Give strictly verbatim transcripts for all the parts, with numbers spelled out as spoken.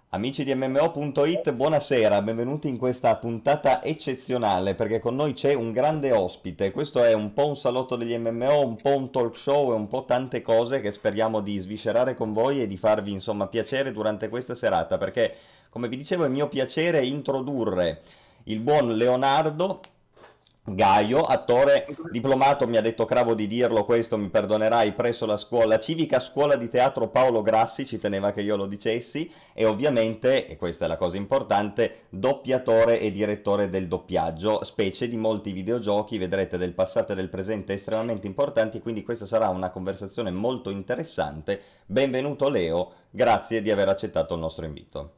Amici di M M O punto it, buonasera, benvenuti in questa puntata eccezionale perché con noi c'è un grande ospite. Questo è un po' un salotto degli M M O, un po' un talk show e un po' tante cose che speriamo di sviscerare con voi e di farvi insomma piacere durante questa serata perché, come vi dicevo, è mio piacere introdurre il buon Leonardo Gaio, attore diplomato, mi ha detto Cravo di dirlo questo, mi perdonerai, presso la scuola civica Scuola di Teatro Paolo Grassi, ci teneva che io lo dicessi, e ovviamente, e questa è la cosa importante, doppiatore e direttore del doppiaggio, specie di molti videogiochi, vedrete del passato e del presente estremamente importanti, quindi questa sarà una conversazione molto interessante. Benvenuto Leo, grazie di aver accettato il nostro invito.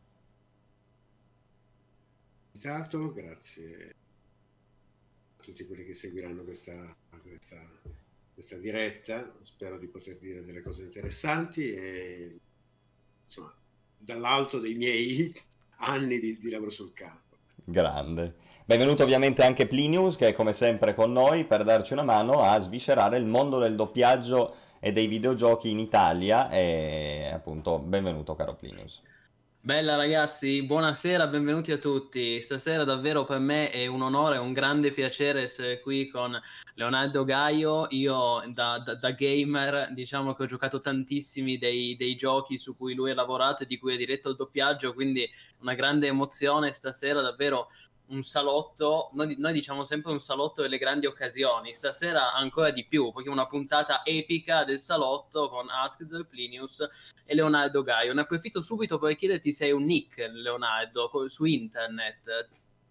Invitato, grazie a tutti quelli che seguiranno questa, questa, questa diretta. Spero di poter dire delle cose interessanti e insomma dall'alto dei miei anni di, di lavoro sul campo. Grande. Benvenuto ovviamente anche Plinius, che è come sempre con noi per darci una mano a sviscerare il mondo del doppiaggio e dei videogiochi in Italia. E appunto, benvenuto caro Plinius. Bella ragazzi, buonasera, benvenuti a tutti. Stasera davvero per me è un onore, un grande piacere essere qui con Leonardo Gaio. Io da, da, da gamer diciamo che ho giocato tantissimi dei, dei giochi su cui lui ha lavorato e di cui ha diretto il doppiaggio, quindi una grande emozione stasera, davvero un salotto. Noi, noi diciamo sempre un salotto delle grandi occasioni, stasera ancora di più, perché è una puntata epica del salotto con Askzel, Plinius e Leonardo Gaio. Ne approfitto subito per chiederti se hai un nick, Leonardo, su internet.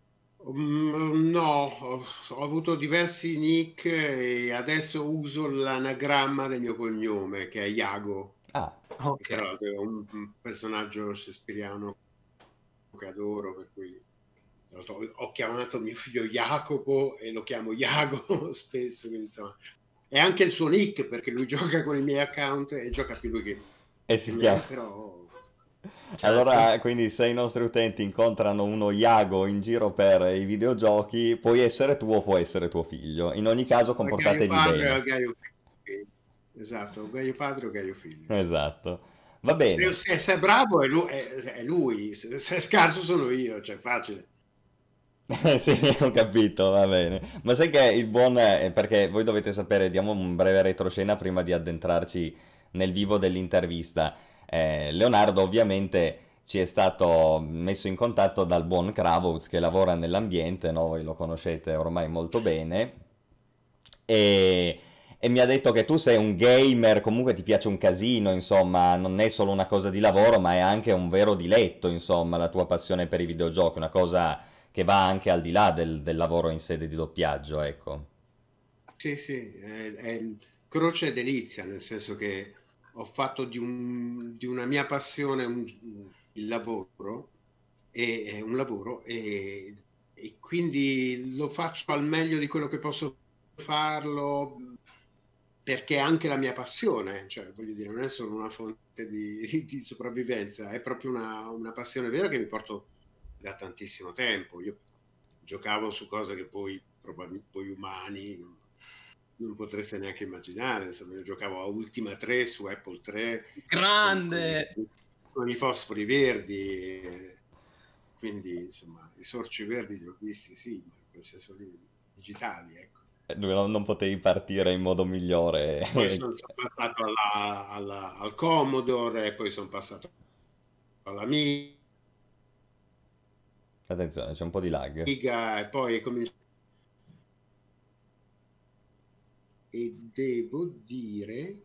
Um, no, ho, ho avuto diversi nick e adesso uso l'anagramma del mio cognome, che è Iago. Ah, okay. Che tra l'altro è un, un personaggio shakespeariano che adoro, per cui ho chiamato mio figlio Jacopo e lo chiamo Iago spesso, quindi insomma è anche il suo nick perché lui gioca con i miei account e gioca più lui che e si me, chiama però certo. Allora, quindi se i nostri utenti incontrano uno Iago in giro per i videogiochi, puoi essere tu o può essere tuo figlio. In ogni caso comportatevi Gaio padre bene. o Gaio figlio. Esatto, Gaio padre o Gaio figlio. Esatto. Va bene. Se, se, se è bravo è lui, è, è lui. Se, se è scarso sono io, cioè facile. Sì, ho capito, va bene. Ma sai che il buon... eh, perché voi dovete sapere, diamo un breve retroscena prima di addentrarci nel vivo dell'intervista. Eh, Leonardo ovviamente ci è stato messo in contatto dal buon Kravuz che lavora nell'ambiente, no? Voi lo conoscete ormai molto bene. E, e mi ha detto che tu sei un gamer, comunque ti piace un casino, insomma, non è solo una cosa di lavoro, ma è anche un vero diletto, insomma, la tua passione per i videogiochi, una cosa che va anche al di là del, del lavoro in sede di doppiaggio, ecco. Sì, sì, è, è croce e delizia, nel senso che ho fatto di, un, di una mia passione un, il lavoro, e, è un lavoro e, e quindi lo faccio al meglio di quello che posso farlo, perché è anche la mia passione, cioè voglio dire, non è solo una fonte di, di sopravvivenza, è proprio una, una passione vera che mi porto da tantissimo tempo. Io giocavo su cose che poi probabilmente voi umani non, non potreste neanche immaginare. Insomma, io giocavo a Ultima tre su Apple tre grande con, con, con i fosfori verdi, quindi insomma i sorci verdi li ho visti, sì, ma nel senso lì, digitali, ecco. Non, non potevi partire in modo migliore. Poi sono, sono passato alla, alla, al Commodore e poi sono passato all'Amiga. Attenzione, c'è un po' di lag. E poi cominciato. E devo dire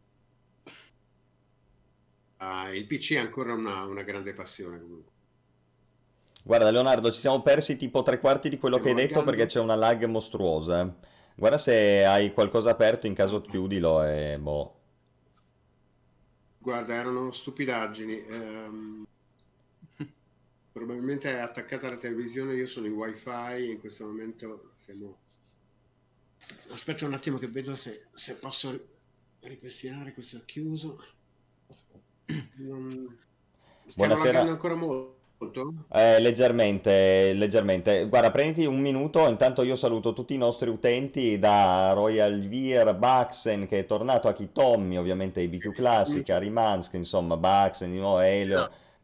ah, il P C è ancora una, una grande passione comunque. Guarda Leonardo, ci siamo persi tipo tre quarti di quello Stiamo che hai detto perché laggando? c'è una lag mostruosa. Guarda se hai qualcosa aperto, in caso chiudilo e boh. Guarda, erano stupidaggini. Ehm, probabilmente è attaccata alla televisione, io sono in wifi e in questo momento stiamo... Aspetta un attimo che vedo se, se posso ripristinare questo chiuso. Non... Stiamo Buonasera. laggando ancora molto. Eh, leggermente, leggermente. Guarda, prenditi un minuto, intanto io saluto tutti i nostri utenti da Royal Veer, Baxen che è tornato a Kitomi, ovviamente I B Q Classic, a Rimansk, insomma, Baxen, di nuovo Elio,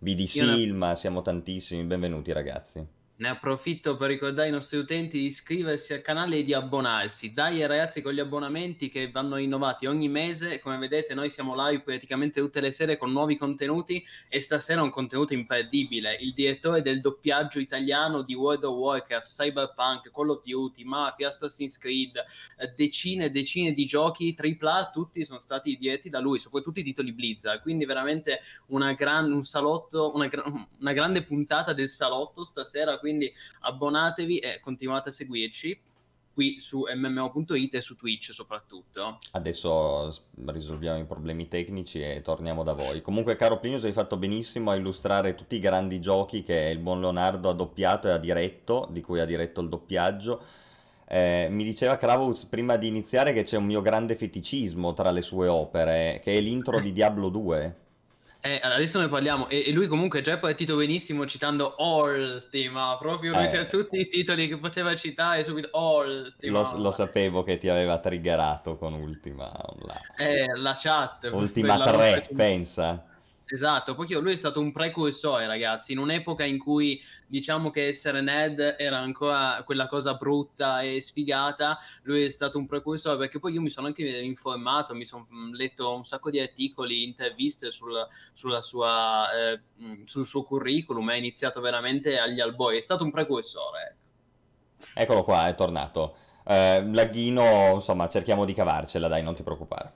B D Io ne Silma, siamo tantissimi, benvenuti ragazzi. Ne approfitto per ricordare ai nostri utenti di iscriversi al canale e di abbonarsi. Dai ragazzi, con gli abbonamenti che vanno rinnovati ogni mese, come vedete noi siamo live praticamente tutte le sere con nuovi contenuti e stasera un contenuto imperdibile. Il direttore del doppiaggio italiano di World of Warcraft, Cyberpunk, Call of Duty, Mafia, Assassin's Creed, decine e decine di giochi tripla A, tutti sono stati diretti da lui, soprattutto i titoli Blizzard, quindi veramente una gran, un salotto, una, una grande puntata del salotto stasera, quindi abbonatevi e continuate a seguirci qui su M M O punto it e su Twitch soprattutto. Adesso s- risolviamo i problemi tecnici e torniamo da voi. Comunque, caro Plinius, hai fatto benissimo a illustrare tutti i grandi giochi che il buon Leonardo ha doppiato e ha diretto, di cui ha diretto il doppiaggio. Eh, mi diceva Kravuz prima di iniziare che c'è un mio grande feticismo tra le sue opere, che è l'intro di Diablo due. Eh, adesso ne parliamo e, e lui comunque già è partito benissimo citando Ultima, proprio lui Eh, per tutti i titoli che poteva citare subito lo, lo Ultima. sapevo che ti aveva triggerato con Ultima Online. Eh, la chat, Ultima quella roba è tre, pensa. esatto, poi lui è stato un precursore, ragazzi, in un'epoca in cui diciamo che essere nerd era ancora quella cosa brutta e sfigata, lui è stato un precursore perché poi io mi sono anche informato, mi sono letto un sacco di articoli, interviste sul, sulla sua, eh, sul suo curriculum, è iniziato veramente agli albori, è stato un precursore. Eccolo qua, è tornato. Eh, laghino, insomma, cerchiamo di cavarcela, dai, non ti preoccupare.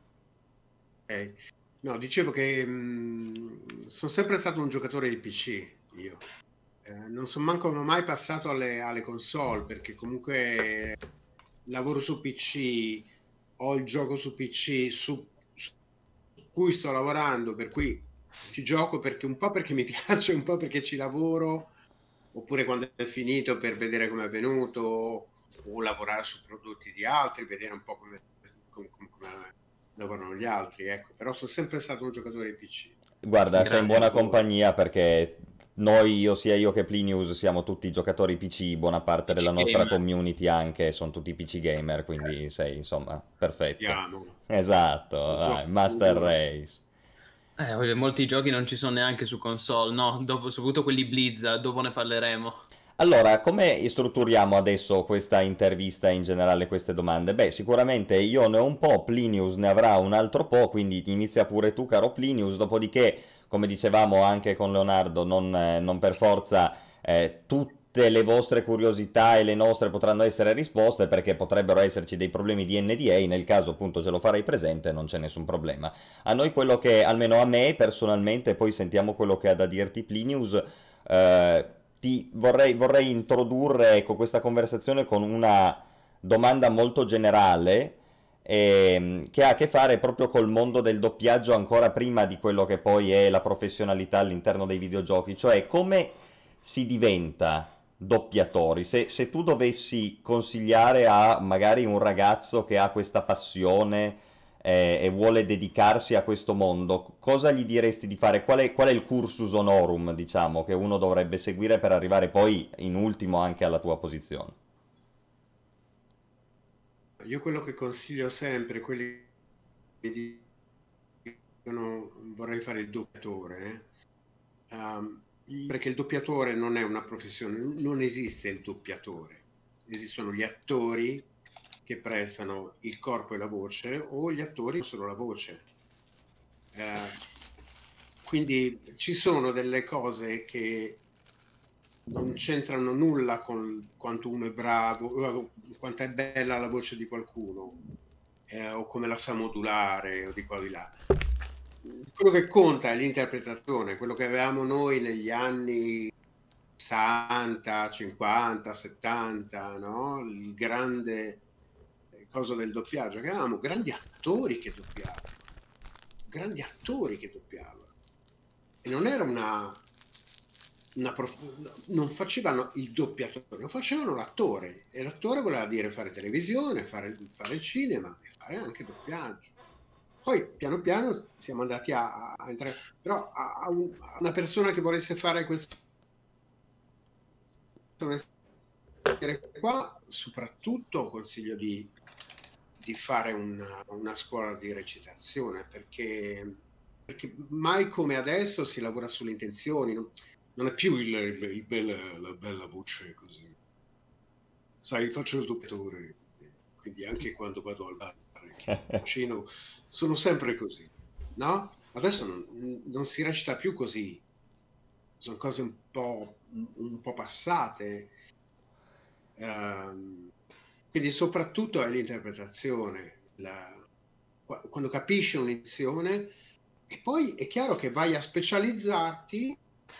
Okay. No, dicevo che mh, sono sempre stato un giocatore di P C, io. Eh, non sono manco mai passato alle, alle console, perché comunque lavoro su P C, ho il gioco su P C su, su cui sto lavorando, per cui ci gioco perché un po' perché mi piace, un po' perché ci lavoro, oppure quando è finito per vedere come è venuto, o lavorare su prodotti di altri, vedere un po' come, come, come lavorano gli altri, ecco. Però sono sempre stato un giocatore di P C. Guarda, sei in Grande buona lavoro. compagnia perché noi, io sia io che Plinius, siamo tutti giocatori P C, buona parte P C della nostra gamer. community anche sono tutti P C gamer, quindi sei, insomma, perfetto. Andiamo, Esatto, il dai, gioco Master puro. Race. Eh, molti giochi non ci sono neanche su console, no, dopo, soprattutto quelli Blizzard, dopo ne parleremo. Allora, come strutturiamo adesso questa intervista e in generale queste domande? Beh, sicuramente io ne ho un po', Plinius ne avrà un altro po', quindi inizia pure tu, caro Plinius, dopodiché, come dicevamo anche con Leonardo, non, eh, non per forza eh, tutte le vostre curiosità e le nostre potranno essere risposte, perché potrebbero esserci dei problemi di N D A, nel caso appunto ce lo farei presente, non c'è nessun problema. A noi quello che, almeno a me personalmente, poi sentiamo quello che ha da dirti Plinius, eh, ti vorrei, vorrei introdurre ecco, questa conversazione con una domanda molto generale ehm, che ha a che fare proprio col mondo del doppiaggio ancora prima di quello che poi è la professionalità all'interno dei videogiochi, cioè come si diventa doppiatori? Se, se tu dovessi consigliare a magari un ragazzo che ha questa passione eh, e vuole dedicarsi a questo mondo, cosa gli diresti di fare? Qual è, qual è il cursus honorum, diciamo, che uno dovrebbe seguire per arrivare poi in ultimo anche alla tua posizione? Io quello che consiglio sempre, quelli che dicono vorrei fare il doppiatore, eh, um, perché il doppiatore non è una professione, non esiste il doppiatore, esistono gli attori che prestano il corpo e la voce o gli attori solo la voce. Eh, quindi ci sono delle cose che non c'entrano nulla con quanto uno è bravo, quanto è bella la voce di qualcuno, eh, o come la sa modulare, o di qua di là. Quello che conta è l'interpretazione, quello che avevamo noi negli anni sessanta, cinquanta, settanta, no? Il grande cosa del doppiaggio, che avevamo grandi attori che doppiavano, grandi attori che doppiavano. E non era una... Una prof... non facevano il doppiatore, lo facevano l'attore, e l'attore voleva dire fare televisione, fare, fare cinema e fare anche doppiaggio. Poi piano piano siamo andati a, a entrare, però a, a, un, a una persona che volesse fare questo mestiere qua, soprattutto consiglio di, di fare una, una scuola di recitazione, perché perché mai come adesso si lavora sulle intenzioni, no? Non è più il, il, il bella, la bella voce così. Sai, faccio il dottore, quindi anche quando vado al bar, vicino, sono sempre così, no? Adesso non, non si recita più così, sono cose un po', un po' passate, um, quindi soprattutto è l'interpretazione, la, quando capisci un'intenzione, e poi è chiaro che vai a specializzarti,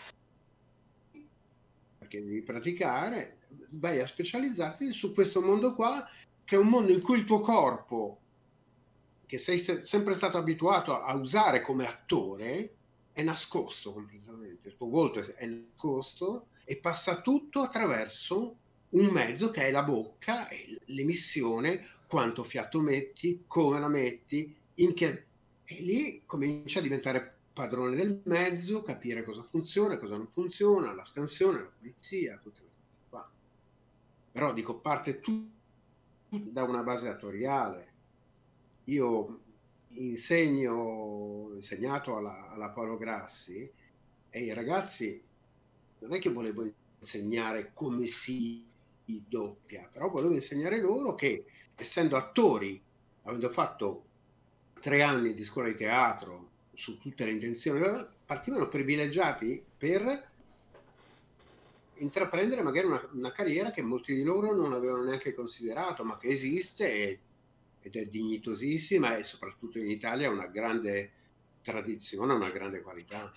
perché devi praticare, vai a specializzarti su questo mondo qua, che è un mondo in cui il tuo corpo, che sei se- sempre stato abituato a, a usare come attore, è nascosto completamente, il tuo volto è, è nascosto e passa tutto attraverso un mezzo che è la bocca, e l'emissione, quanto fiato metti, come la metti, in che... e lì comincia a diventare padrone del mezzo, capire cosa funziona, cosa non funziona, la scansione, la pulizia, tutte queste cose qua. Però dico, parte tutto da una base attoriale. Io insegno, ho insegnato alla, alla Paolo Grassi, e i ragazzi, non è che volevo insegnare come si doppia, però volevo insegnare loro che, essendo attori, avendo fatto tre anni di scuola di teatro su tutte le intenzioni, partivano privilegiati per intraprendere magari una, una carriera che molti di loro non avevano neanche considerato, ma che esiste e, ed è dignitosissima, e soprattutto in Italia ha una grande tradizione, una grande qualità.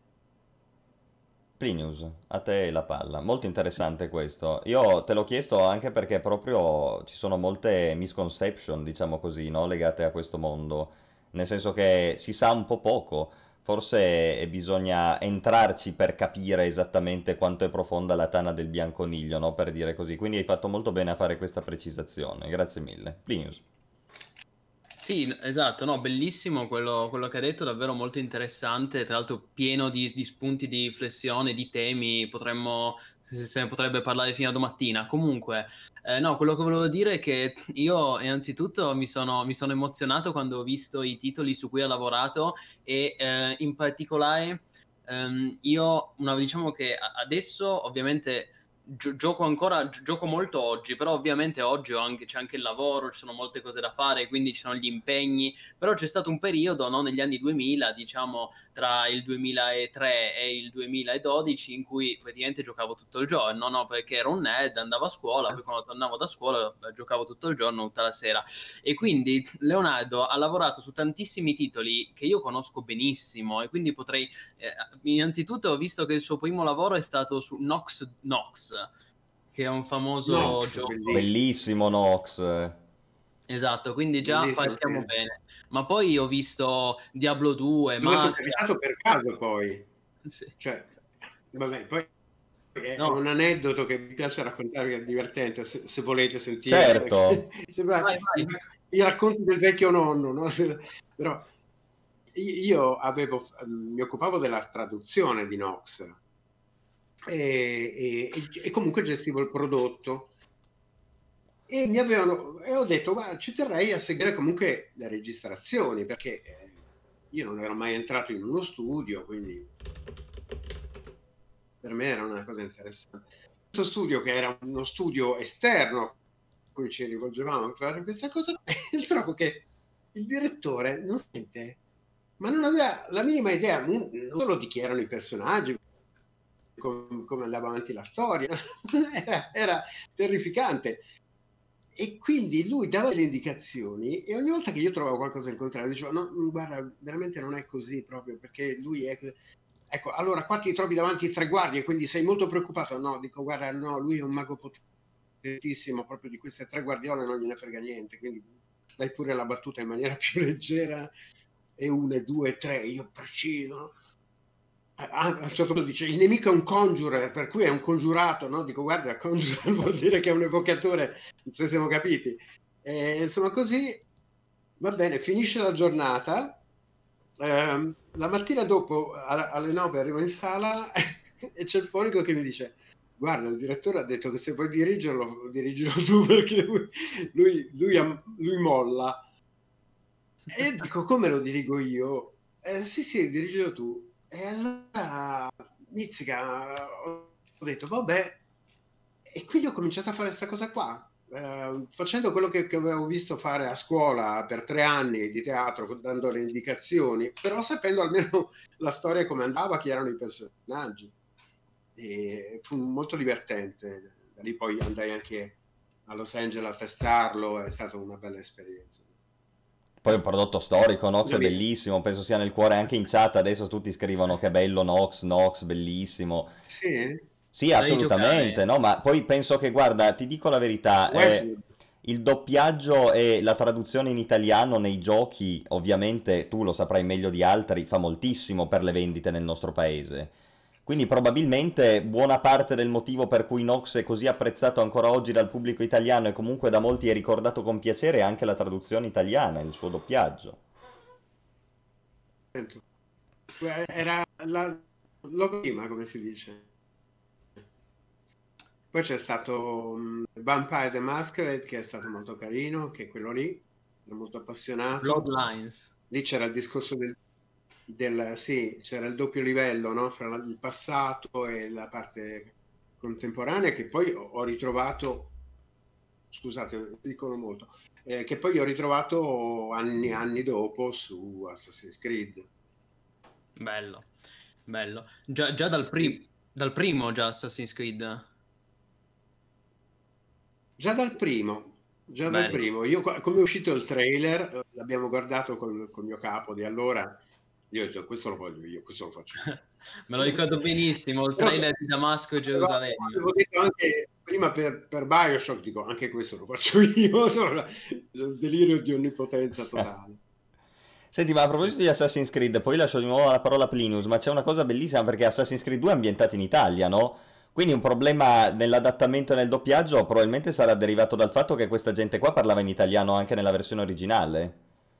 Plinius, a te la palla. Molto interessante questo. Io te l'ho chiesto anche perché proprio ci sono molte misconception, diciamo così, no? Legate a questo mondo. Nel senso che si sa un po' poco. Forse bisogna entrarci per capire esattamente quanto è profonda la tana del bianconiglio, no? Per dire così. Quindi hai fatto molto bene a fare questa precisazione. Grazie mille. Plinius. Sì, esatto, no, bellissimo quello, quello che hai detto, davvero molto interessante, tra l'altro pieno di, di spunti di flessione, di temi, potremmo, se, se ne potrebbe parlare fino a domattina. Comunque, eh, no, quello che volevo dire è che io innanzitutto mi sono, mi sono emozionato quando ho visto i titoli su cui ha lavorato e eh, in particolare ehm, io, una, diciamo che adesso ovviamente... Gio- gioco ancora, gi- gioco molto oggi, però ovviamente oggi ho anche, c'è anche il lavoro, ci sono molte cose da fare, quindi ci sono gli impegni, però c'è stato un periodo, no, negli anni duemila, diciamo tra il duemilatré e il duemiladodici, in cui praticamente giocavo tutto il giorno, no, perché ero un nerd, andavo a scuola, poi quando tornavo da scuola eh, giocavo tutto il giorno, tutta la sera. E quindi Leonardo ha lavorato su tantissimi titoli che io conosco benissimo e quindi potrei eh, innanzitutto ho visto che il suo primo lavoro è stato su Nox Nox, che è un famoso Nox, gioco. bellissimo, Bellissimo Nox. Esatto, quindi già bellissimo. partiamo Sì. bene. Ma poi ho visto Diablo due, Dove sono Mafia. capitato per caso poi, Sì. cioè, vabbè, poi è No, un aneddoto che mi piace raccontare, che è divertente, se, se volete sentirlo. Certo. Sembra vai, i, vai. i racconti del vecchio nonno, no? Però io avevo, mi occupavo della traduzione di Nox e, e, e comunque gestivo il prodotto. E mi avevano, e ho detto, ma ci terrei a seguire comunque le registrazioni, perché eh, io non ero mai entrato in uno studio, quindi per me era una cosa interessante. Questo studio, che era uno studio esterno a cui ci rivolgevamo per fare questa cosa, trovo che il direttore non sente, ma non aveva la minima idea, non solo di chi erano i personaggi, come, come andava avanti la storia, era, era terrificante. E quindi lui dava le indicazioni e ogni volta che io trovavo qualcosa in contrario dicevo no, guarda, veramente non è così, proprio perché lui è... Ecco, allora qua ti trovi davanti tre guardie e quindi sei molto preoccupato. No, dico, guarda, no, lui è un mago potentissimo, proprio di queste tre guardiole non gliene frega niente, quindi dai pure la battuta in maniera più leggera, e una, due, tre, io preciso, no? A un certo punto dice il nemico è un conjurer, per cui è un congiurato, no? Dico, guarda, conjurer vuol dire che è un evocatore, se siamo capiti. E, insomma, così va bene, finisce la giornata. Eh, la mattina dopo, alle nove, arrivo in sala e c'è il fonico che mi dice: guarda, il direttore ha detto che se vuoi dirigerlo, dirigilo tu, perché lui, lui, lui, lui molla. E dico, come lo dirigo io? eh, sì, sì, dirigilo tu. E allora, Mizzica, ho detto, vabbè, e quindi ho cominciato a fare questa cosa qua, eh, facendo quello che, che avevo visto fare a scuola per tre anni di teatro, dando le indicazioni, però sapendo almeno la storia come andava, chi erano i personaggi. E fu molto divertente. Da lì poi andai anche a Los Angeles a testarlo, è stata una bella esperienza. Poi è un prodotto storico, Nox Una è mia. bellissimo, penso sia nel cuore anche in chat, adesso tutti scrivono che bello Nox, Nox, bellissimo. Sì, Sì, Da assolutamente, rigiocare. no, ma poi penso che, guarda, ti dico la verità, eh, Westwood. il doppiaggio e la traduzione in italiano nei giochi, ovviamente tu lo saprai meglio di altri, fa moltissimo per le vendite nel nostro paese. Quindi probabilmente buona parte del motivo per cui Nox è così apprezzato ancora oggi dal pubblico italiano e comunque da molti è ricordato con piacere è anche la traduzione italiana, il suo doppiaggio. Era la, lo prima, come si dice. Poi c'è stato um, Vampire the Masquerade, che è stato molto carino, che è quello lì, ero molto appassionato. Bloodlines. Lì c'era il discorso del, del sì, c'era il doppio livello, no? Fra il passato e la parte contemporanea, che poi ho, ho ritrovato, scusate, dicono molto, eh, che poi ho ritrovato anni e anni dopo su Assassin's Creed. Bello, bello. Già, già dal, Assassin's Creed. pri- dal primo già Assassin's Creed. Già dal primo, già dal Bello. primo. Io, qua- come è uscito il trailer, eh, l'abbiamo guardato col, col mio capo di allora, io ho detto, questo lo voglio io, questo lo faccio io. Me lo ricordo benissimo, il Però trailer di Damasco e però Gerusalemme. avevo detto anche prima per, per Bioshock, dico, anche questo lo faccio io, cioè, il delirio di onnipotenza totale. Senti, ma a Sì. proposito di Assassin's Creed, poi lascio di nuovo la parola a Plinius, ma c'è una cosa bellissima perché Assassin's Creed due è ambientato in Italia, no? Quindi un problema nell'adattamento e nel doppiaggio probabilmente sarà derivato dal fatto che questa gente qua parlava in italiano anche nella versione originale.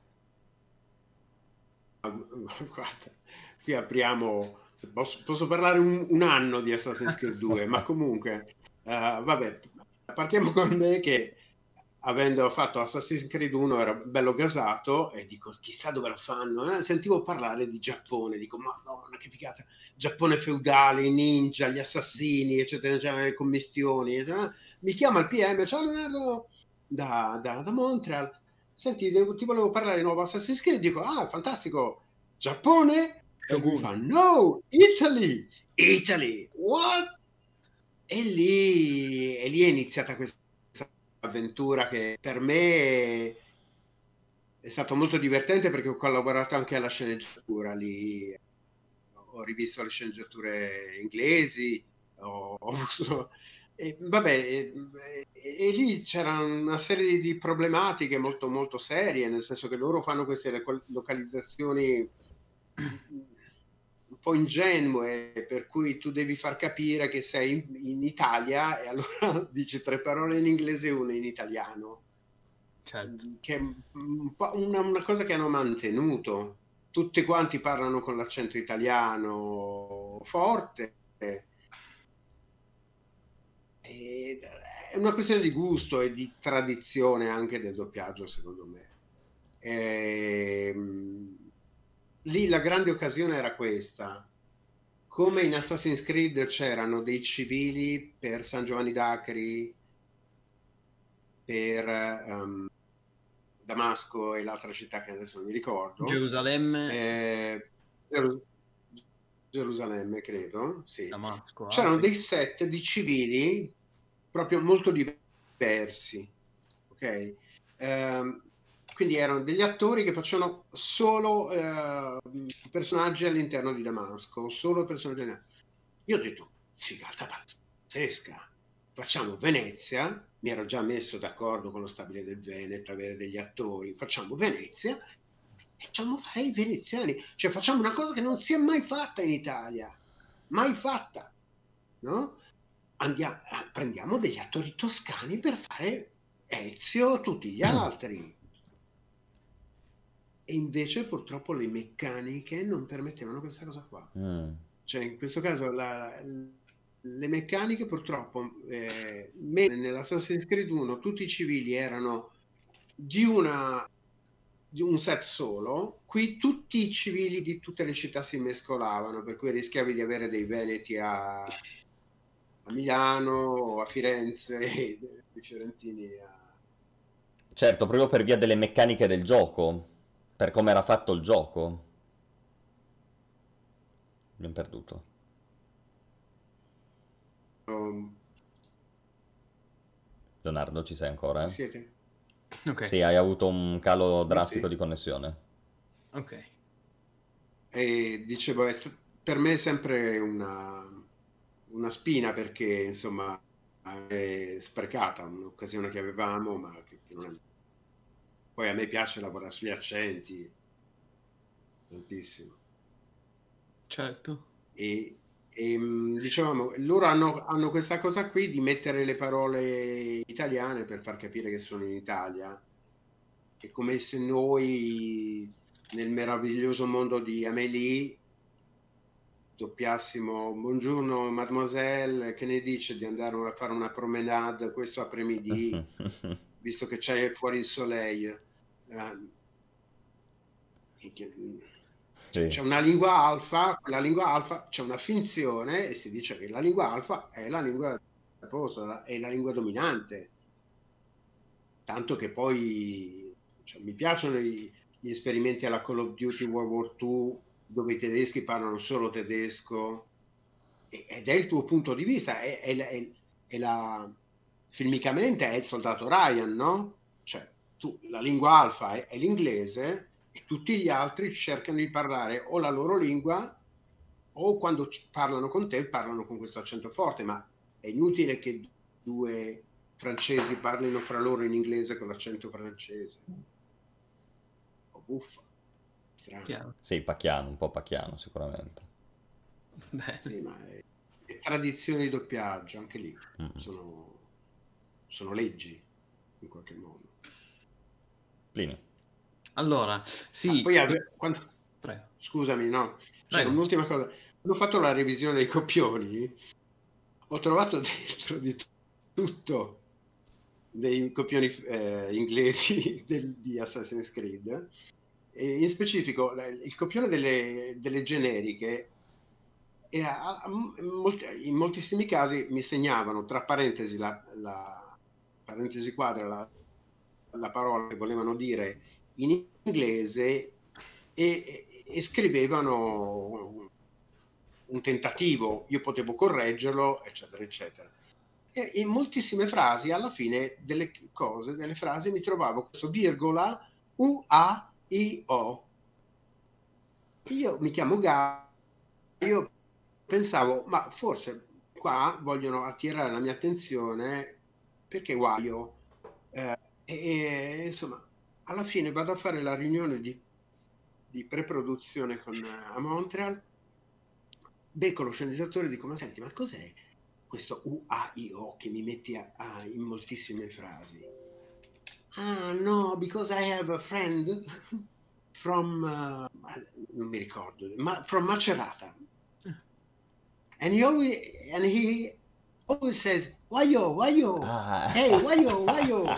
Guarda, qui apriamo, se posso, posso parlare un, un anno di Assassin's Creed due, ma comunque, eh, vabbè, partiamo con me che avendo fatto Assassin's Creed uno ero bello gasato e dico chissà dove lo fanno, eh? Sentivo parlare di Giappone, dico ma no, che figata, Giappone feudale, i ninja, gli assassini, eccetera, eccetera, le commistioni, eh? Mi chiama il P M, ciao Leonardo, da, da, da Montreal. Senti, devo- ti volevo parlare di nuovo Assassin's Creed, dico, ah, fantastico, Giappone? E lui Shogun. fa, no, Italy, Italy, what? E lì, e lì è iniziata questa avventura che per me è stato molto divertente perché ho collaborato anche alla sceneggiatura lì, ho rivisto le sceneggiature inglesi, ho, ho avuto e, vabbè, e, e- e lì c'era una serie di problematiche molto molto serie, nel senso che loro fanno queste local- localizzazioni un po' ingenue, per cui tu devi far capire che sei in, in Italia e allora dici tre parole in inglese e una in italiano, Certo. che è un po' una, una cosa che hanno mantenuto. Tutti quanti parlano con l'accento italiano forte. E è una questione di gusto e di tradizione anche del doppiaggio, secondo me. Ehm, lì la grande occasione era questa. Come in Assassin's Creed c'erano dei civili per San Giovanni d'Acri, per ehm, Damasco e l'altra città che adesso non mi ricordo, Gerusalemme, eh, Geru- Gerusalemme, credo, sì. Damasco, C'erano altri. dei set di civili proprio molto diversi, ok? Ehm, quindi erano degli attori che facevano solo eh, personaggi all'interno di Damasco, solo personaggi all'interno. Io ho detto, figata pazzesca, facciamo Venezia, mi ero già messo d'accordo con lo Stabile del Veneto, avere degli attori, facciamo Venezia, facciamo fare i veneziani, cioè facciamo una cosa che non si è mai fatta in Italia, mai fatta, no? Andiamo, prendiamo degli attori toscani per fare Ezio, tutti gli altri. E invece purtroppo le meccaniche non permettevano questa cosa qua. Mm. Cioè in questo caso la, le meccaniche purtroppo, eh, nell'Assassin's Creed uno tutti i civili erano di una di un set solo, qui tutti i civili di tutte le città si mescolavano, per cui rischiavi di avere dei veneti a, a Milano o a Firenze e dei fiorentini a... Certo, proprio per via delle meccaniche del gioco, per come era fatto il gioco. Abbiamo perduto. Um, Leonardo, ci sei ancora? siete? Ok. Sì, hai avuto un calo drastico Sì. di connessione. Ok. E dicevo, è st- per me è sempre una, una spina, perché insomma è sprecata un'occasione che avevamo, ma che, che non è... Poi a me piace lavorare sugli accenti tantissimo. Certo. E, e mh, dicevamo, loro hanno, hanno questa cosa qui di mettere le parole italiane per far capire che sono in Italia. È come se noi nel meraviglioso mondo di Amélie doppiassimo buongiorno mademoiselle, che ne dice di andare a fare una promenade questo après-midi, visto che c'è fuori il soleil. Uh, Sì. c'è una lingua alfa, la lingua alfa c'è una finzione, e si dice che la lingua alfa è la lingua è la lingua dominante, tanto che poi, cioè, mi piacciono gli, gli esperimenti alla Call of Duty World War due, dove i tedeschi parlano solo tedesco, ed è il tuo punto di vista, è, è, è, è la, filmicamente è il soldato Ryan, no? Cioè, tu, la lingua alfa è, è l'inglese, e tutti gli altri cercano di parlare o la loro lingua, o quando parlano con te parlano con questo accento forte, ma è inutile che due francesi parlino fra loro in inglese con l'accento francese. Un po' buffa, strano. Chiaro. Sì, pacchiano, un po' pacchiano sicuramente. Beh. Sì, ma è, è tradizione di doppiaggio, anche lì. Mm-hmm. sono, sono leggi in qualche modo. Plini. Allora, sì. Ah, poi ave- quando... Prego. Scusami, no, c'era un'ultima cosa. Quando ho fatto la revisione dei copioni, ho trovato dentro di tutto dei copioni eh, inglesi del, di Assassin's Creed, e in specifico il copione delle, delle generiche, e a, a, in moltissimi casi mi segnavano tra parentesi la, la parentesi quadra la, la parola che volevano dire in inglese, e, e scrivevano un tentativo, io potevo correggerlo, eccetera eccetera. E in moltissime frasi, alla fine delle cose, delle frasi, mi trovavo questo virgola U A I O. Io mi chiamo Gaio, io pensavo, ma forse qua vogliono attirare la mia attenzione perché Guaio. Eh, e insomma, alla fine vado a fare la riunione di, di pre-produzione con, a Montreal, becco lo sceneggiatore e dico, ma senti, ma cos'è questo U A I O che mi metti a, a, in moltissime frasi? Ah no, because I have a friend from uh, non mi ricordo, ma from Macerata, and he always and he always says Wayo, Wayo, ah. Hey, Wayo, Wayo.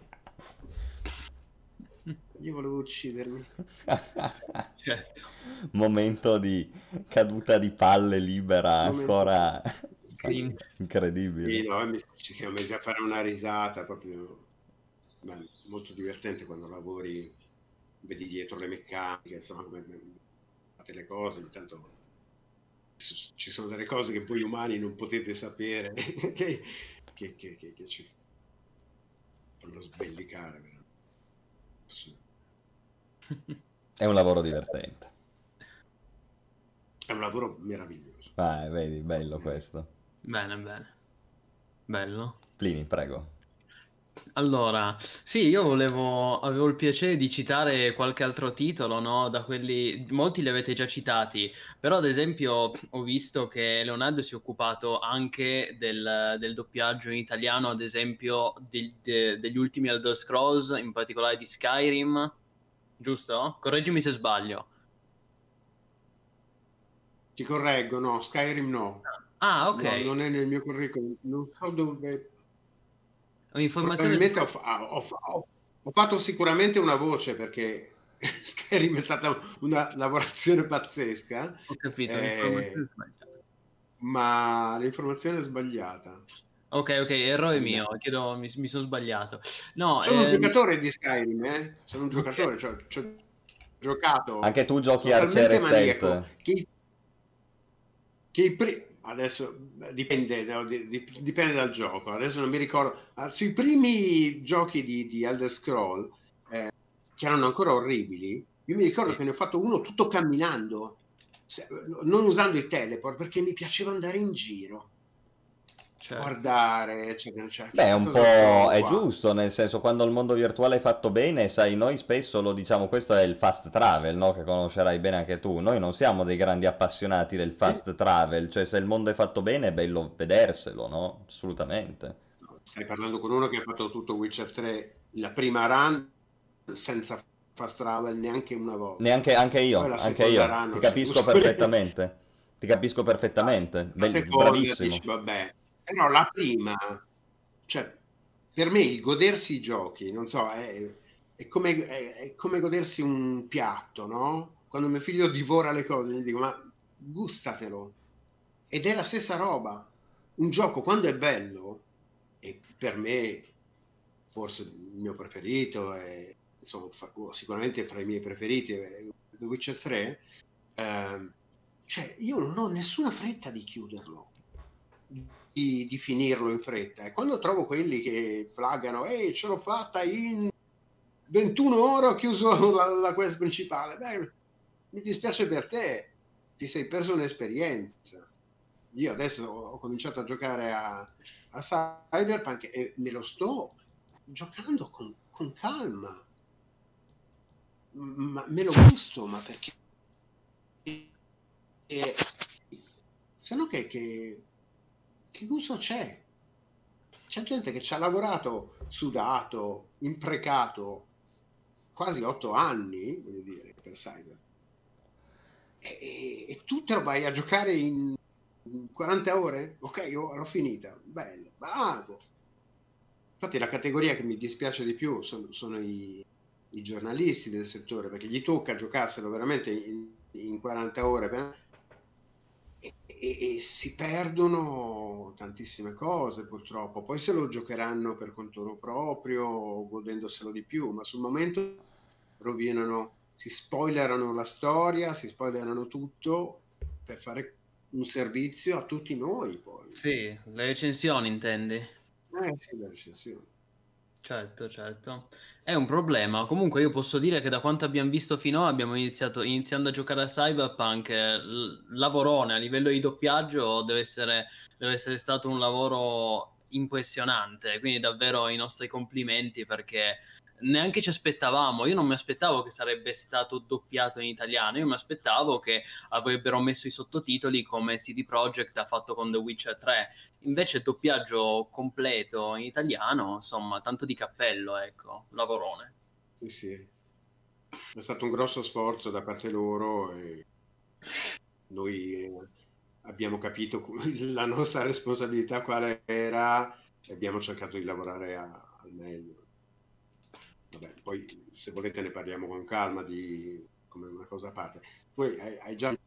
Io volevo uccidermi. Certo. Momento di caduta di palle libera. Momento. Ancora incredibile. Sì, no, ci siamo messi a fare una risata proprio. Beh, molto divertente quando lavori, vedi dietro le meccaniche, insomma, come fate le cose. Intanto ci sono delle cose che voi umani non potete sapere che, che, che, che, che ci fanno sbellicare veramente. È un lavoro divertente. È un lavoro meraviglioso. Ah, vedi, bello questo. Bene, bene. Bello. Plini, prego. Allora, sì, io volevo, avevo il piacere di citare qualche altro titolo, no? Da quelli, molti li avete già citati, però ad esempio ho visto che Leonardo si è occupato anche del, del doppiaggio in italiano, ad esempio di, de, degli ultimi Elder Scrolls, in particolare di Skyrim, giusto? Correggimi se sbaglio. Ti correggo, no, Skyrim no. Ah, ok. No, non è nel mio curriculum, non so dove... Un'informazione... Probabilmente ho, ho, ho, ho fatto sicuramente una voce, perché Skyrim è stata una lavorazione pazzesca, Ho capito, eh, l'informazione sbagliata. ma l'informazione è sbagliata. Ok, ok, errore Ahimè. mio, chiedo, mi, mi sono sbagliato. No, Sono un ehm, giocatore di Skyrim, eh? Sono un ok, giocatore, cioè, ci ho giocato, Anche tu giochi sono arciere talmente maniaco stealth. che, che i pri- adesso beh, dipende, no, di- di- dipende dal gioco, adesso non mi ricordo, ah, sui primi giochi di, di Elder Scroll, eh, che erano ancora orribili, io mi ricordo sì, che ne ho fatto uno tutto camminando, se- non usando i teleport, perché mi piaceva andare in giro, certo. guardare, eccetera, cioè, Beh, è chissà un cosa po' trovo è qua. giusto, nel senso, quando il mondo virtuale è fatto bene, sai, noi spesso lo diciamo, questo è il fast travel, no? Che conoscerai bene anche tu. Noi non siamo dei grandi appassionati del Sì? fast travel, cioè se il mondo è fatto bene è bello vederselo, no? Assolutamente. No, stai parlando con uno che ha fatto tutto Witcher tre, la prima run senza fast travel neanche una volta. Neanche anche Poi io, la anche seconda io, run ti ho saputo capisco perfettamente. Ti capisco perfettamente. Bel- tante cose, bravissimo. dici vabbè. Però la prima, cioè, per me il godersi i giochi, non so, è, è come, è, è come godersi un piatto, no? Quando mio figlio divora le cose, gli dico, ma gustatelo. Ed è la stessa roba. Un gioco, quando è bello, e per me forse il mio preferito, è, insomma, fa- sicuramente fra i miei preferiti è The Witcher tre, ehm, cioè io non ho nessuna fretta di chiuderlo, di, di finirlo in fretta. E quando trovo quelli che flaggano, ehi, ce l'ho fatta in ventuno ore, ho chiuso la, la quest principale, beh, mi dispiace per te, ti sei perso un'esperienza. Io adesso ho cominciato a giocare a, a Cyberpunk e me lo sto giocando con, con calma, ma me lo gusto, ma perché eh, se no che, che, che gusto c'è? C'è gente che ci ha lavorato sudato, imprecato quasi otto anni, voglio dire, per Cyber. E, e, e tu te lo vai a giocare in quaranta ore? Ok, io l'ho finita. Bello, bravo. Infatti la categoria che mi dispiace di più sono, sono i, i giornalisti del settore, perché gli tocca giocarselo veramente in, in quaranta ore per- e, e- e si perdono tantissime cose purtroppo. Poi se lo giocheranno per conto loro proprio, godendoselo di più, ma sul momento rovinano, si spoilerano la storia, si spoilerano tutto per fare un servizio a tutti noi poi. Sì, le recensioni intendi? Eh sì, la recensione. Certo, certo. È un problema. Comunque io posso dire che da quanto abbiamo visto finora abbiamo iniziato iniziando a giocare a Cyberpunk, eh, l- lavorone a livello di doppiaggio deve essere, deve essere stato un lavoro impressionante. Quindi davvero i nostri complimenti perché neanche ci aspettavamo. Io non mi aspettavo che sarebbe stato doppiato in italiano, io mi aspettavo che avrebbero messo i sottotitoli come C D Projekt ha fatto con The Witcher tre. Invece doppiaggio completo in italiano, insomma, tanto di cappello, ecco, lavorone. Sì, sì. È stato un grosso sforzo da parte loro e noi eh, abbiamo capito cu- la nostra responsabilità quale era e abbiamo cercato di lavorare a- al meglio. Vabbè, poi se volete ne parliamo con calma di come una cosa a parte. Poi hai, hai già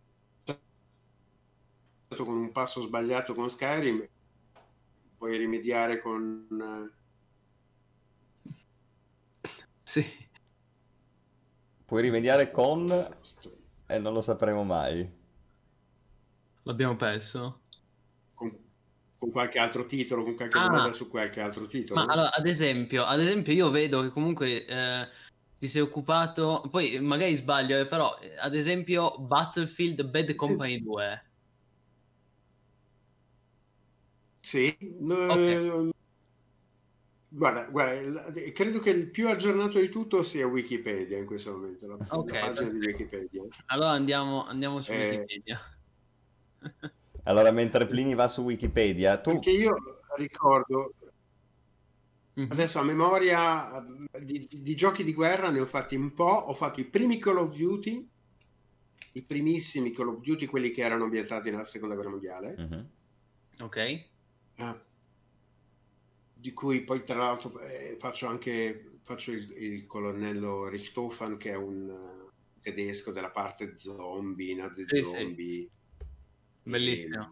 iniziato con un passo sbagliato con Skyrim, puoi rimediare con eh, Sì, Puoi adesso rimediare ho con perso la storia. e non lo sapremo mai. l'abbiamo perso. Con, con qualche altro titolo, con qualche domanda Ah, su qualche altro ma titolo? allora, ad esempio, ad esempio io vedo che comunque eh, ti sei occupato, poi magari sbaglio, eh, però, eh, ad esempio Battlefield Bad Sì, sì. Company due. Sì, Ok, no, guarda, guarda, il- credo che il più aggiornato di tutto sia Wikipedia in questo momento, la, ok, la pagina di perfetto. Wikipedia. Allora andiamo, andiamo su Eh, Wikipedia. Allora, mentre Plini va su Wikipedia, tu perché io ricordo, Mhm. adesso a memoria eh, di, di giochi di guerra ne ho fatti un po', ho fatto i primi Call of Duty, i primissimi Call of Duty, quelli che erano ambientati nella seconda guerra mondiale, Mhm. Ok. eh, di cui poi tra l'altro eh, faccio anche faccio il, il colonnello Richthofen, che è un uh, tedesco della parte zombie, nazi Sì, sì. zombie. Bellissimo.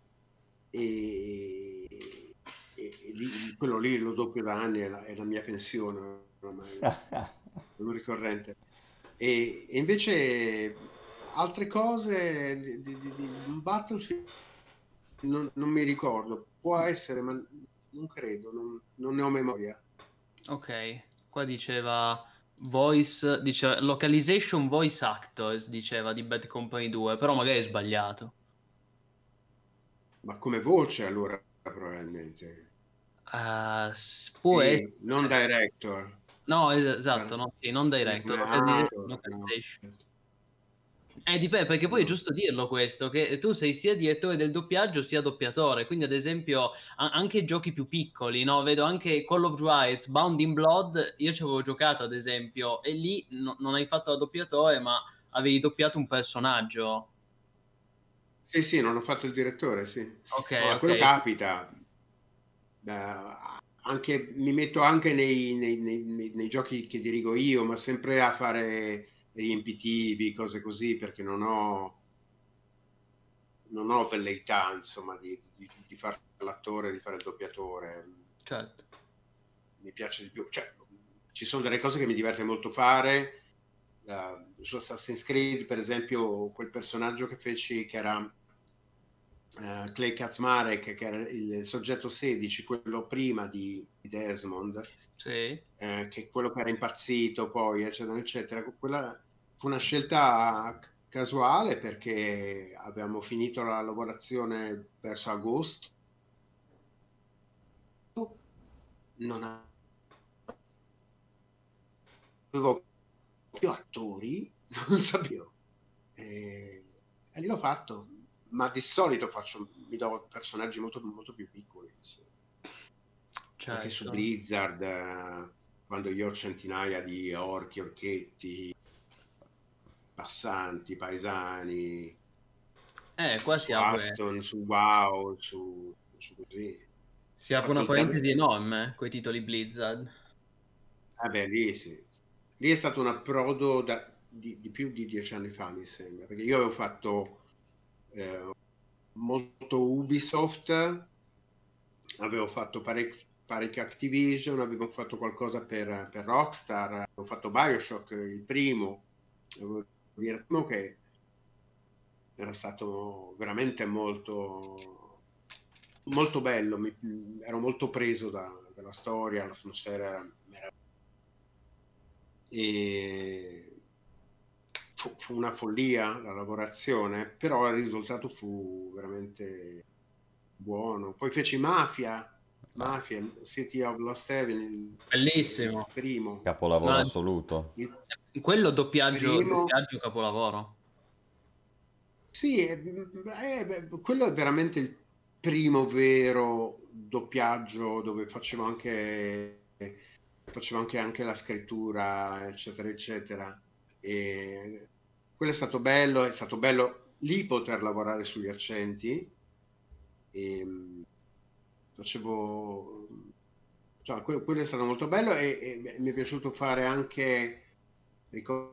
E, e, e, e lì, quello lì lo doppio da anni, è la, è la mia pensione ormai, non ricorrente. E, e invece altre cose di, di, di, di Battlefield non, non mi ricordo, può essere, ma non credo, non, non ne ho memoria. Ok, qua diceva voice, diceva localization voice actors, diceva di Bad Company due, però magari è sbagliato. Ma come voce allora probabilmente. Uh, può essere. Sì, non director. No, es- esatto, Sarà, no, sì, non sì, director, come localiza- actor, no. localization. Eh, dipende, perché poi è No. giusto dirlo questo, che tu sei sia direttore del doppiaggio sia doppiatore, quindi ad esempio a- anche giochi più piccoli, no? Vedo anche Call of Duty, Bound in Blood, io ci avevo giocato ad esempio, e lì no- non hai fatto da doppiatore, ma avevi doppiato un personaggio. Sì, sì, non ho fatto il direttore, sì. Ok, No, ma ok. quello capita. Beh, anche, mi metto anche nei, nei- nei- nei- nei giochi che dirigo io, ma sempre a fare riempitivi, cose così, perché non ho, non ho velleità, insomma, di, di, di fare l'attore, di fare il doppiatore. Certo. Mi piace di più. Cioè, ci sono delle cose che mi diverte molto fare. Uh, su Assassin's Creed, per esempio, quel personaggio che feci, che era uh, Clay Kaczmarek, che era il soggetto sedici, quello prima di, di Desmond, Sì. eh, che è quello che era impazzito poi, eccetera, eccetera. Quella fu una scelta casuale, perché abbiamo finito la lavorazione verso agosto, non avevo più attori, non sapevo. E, e lì l'ho fatto, ma di solito faccio, mi do personaggi molto, molto più piccoli. Certo. Anche su Blizzard, eh, quando io ho centinaia di orchi, orchetti, passanti, paesani, Eh, qua su si apre, Aston, su WoW, su, su così. si apre una Proprio da- parentesi enorme con i titoli Blizzard. Ah beh, lì sì. Lì è stato un approdo da- di, di più di dieci anni fa, mi sembra, perché io avevo fatto eh, molto Ubisoft, avevo fatto parecchio parecchio Activision, avevo fatto qualcosa per, per Rockstar, avevo fatto BioShock, il primo, devo dire che era stato veramente molto, molto bello, mi, ero molto preso da, dalla storia, l'atmosfera era, era e fu, fu una follia la lavorazione, però il risultato fu veramente buono. Poi feci Mafia, Mafia, City of Lost Heaven, il, il Bellissimo. primo. Capolavoro Ma assoluto. Il quello doppiaggio, primo, doppiaggio capolavoro. sì, è- è- beh, quello è veramente il primo vero doppiaggio dove facevo anche, facevo anche, anche la scrittura, eccetera, eccetera. E quello è stato bello, è stato bello lì poter lavorare sugli accenti. E, mh, facevo, cioè, quello, quello è stato molto bello, e, e beh, mi è piaciuto fare anche, ricordo,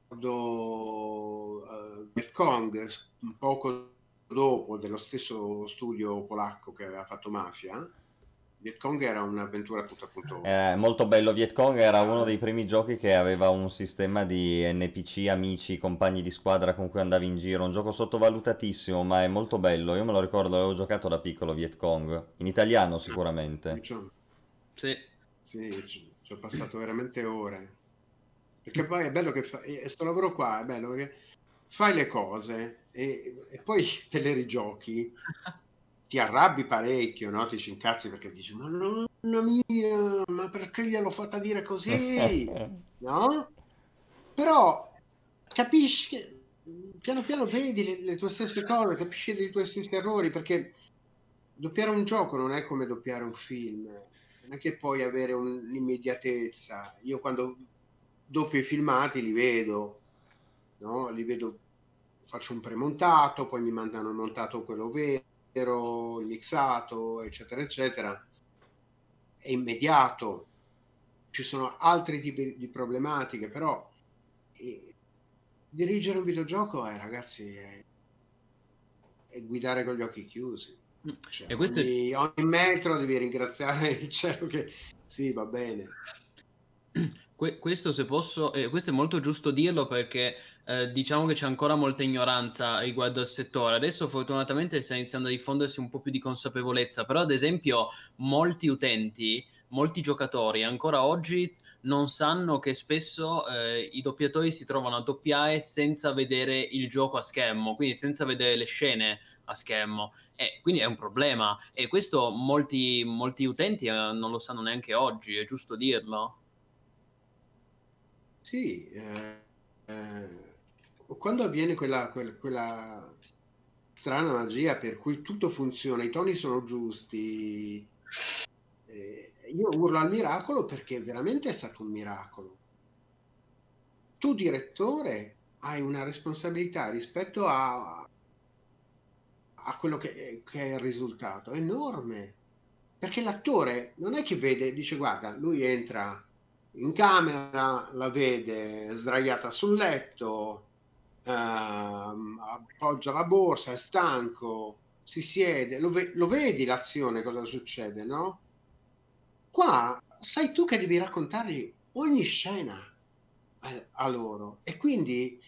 uh, Vietcong, un poco dopo, dello stesso studio polacco che aveva fatto Mafia. Vietcong era un'avventura appunto, appunto È molto bello. Vietcong era uno reale. dei primi giochi che aveva un sistema di N P C, amici, compagni di squadra con cui andavi in giro. Un gioco sottovalutatissimo, ma è molto bello. Io me lo ricordo, l'avevo giocato da piccolo Vietcong. In italiano Io sicuramente. c'ho- Sì. sì, ci ci ho passato veramente ore. Perché poi è bello che fa, e sto lavoro qua è bello perché fai le cose e, e poi te le rigiochi, ti arrabbi parecchio, no? Ti ci incazzi perché dici, ma nonna mia, ma perché gliel'ho fatta dire così? No? Però capisci che piano piano vedi le, le tue stesse cose, capisci i tuoi stessi errori, perché doppiare un gioco non è come doppiare un film, non è che puoi avere un'immediatezza. Io quando doppio i filmati li vedo, no? Li vedo, faccio un premontato, poi mi mandano il montato quello vero, il mixato, eccetera, eccetera. È immediato. ci sono altri tipi di problematiche, però eh, dirigere un videogioco, eh, ragazzi, è, è guidare con gli occhi chiusi. Cioè, e questo ogni, è... ogni metro devi ringraziare il cielo che sì, va bene. Que- questo se posso, eh, questo è molto giusto dirlo perché eh, diciamo che c'è ancora molta ignoranza riguardo al settore. Adesso fortunatamente sta iniziando a diffondersi un po' più di consapevolezza, però ad esempio molti utenti, molti giocatori ancora oggi non sanno che spesso eh, i doppiatori si trovano a doppiare senza vedere il gioco a schermo, quindi senza vedere le scene a schermo. E quindi è un problema e questo molti, molti utenti eh, non lo sanno neanche oggi, è giusto dirlo. Sì, eh, eh, quando avviene quella, quel- quella strana magia per cui tutto funziona, i toni sono giusti, eh, io urlo al miracolo perché veramente è stato un miracolo. Tu, direttore, hai una responsabilità rispetto a, a quello che, che è il risultato, è enorme. Perché l'attore non è che vede, dice guarda, lui entra in camera, la vede sdraiata sul letto, ehm, appoggia la borsa, è stanco, si siede, lo, ve- lo vedi l'azione, cosa succede, no? Qua sai tu che devi raccontargli ogni scena eh, a loro e quindi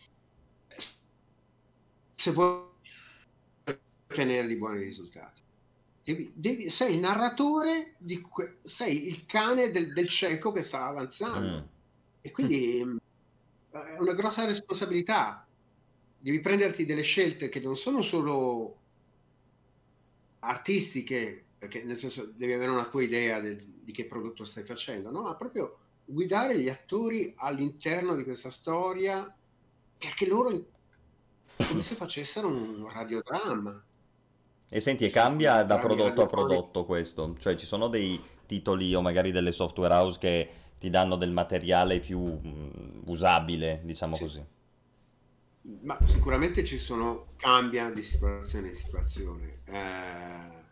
se vuoi ottenere buoni risultati. Devi, devi, sei il narratore, di que- sei il cane del, del cieco che sta Mm. avanzando e quindi mh, è una grossa responsabilità. Devi prenderti delle scelte che non sono solo artistiche, perché nel senso devi avere una tua idea del- di che prodotto stai facendo, no? Ma proprio guidare gli attori all'interno di questa storia, perché loro come se facessero un radiodramma. E senti, e Cioè, cambia quei da drammi prodotto a radiofonici. prodotto questo? Cioè ci sono dei titoli o magari delle software house che ti danno del materiale più mm, usabile, diciamo Sì, così? ma sicuramente ci sono, cambia di situazione in situazione. Eh,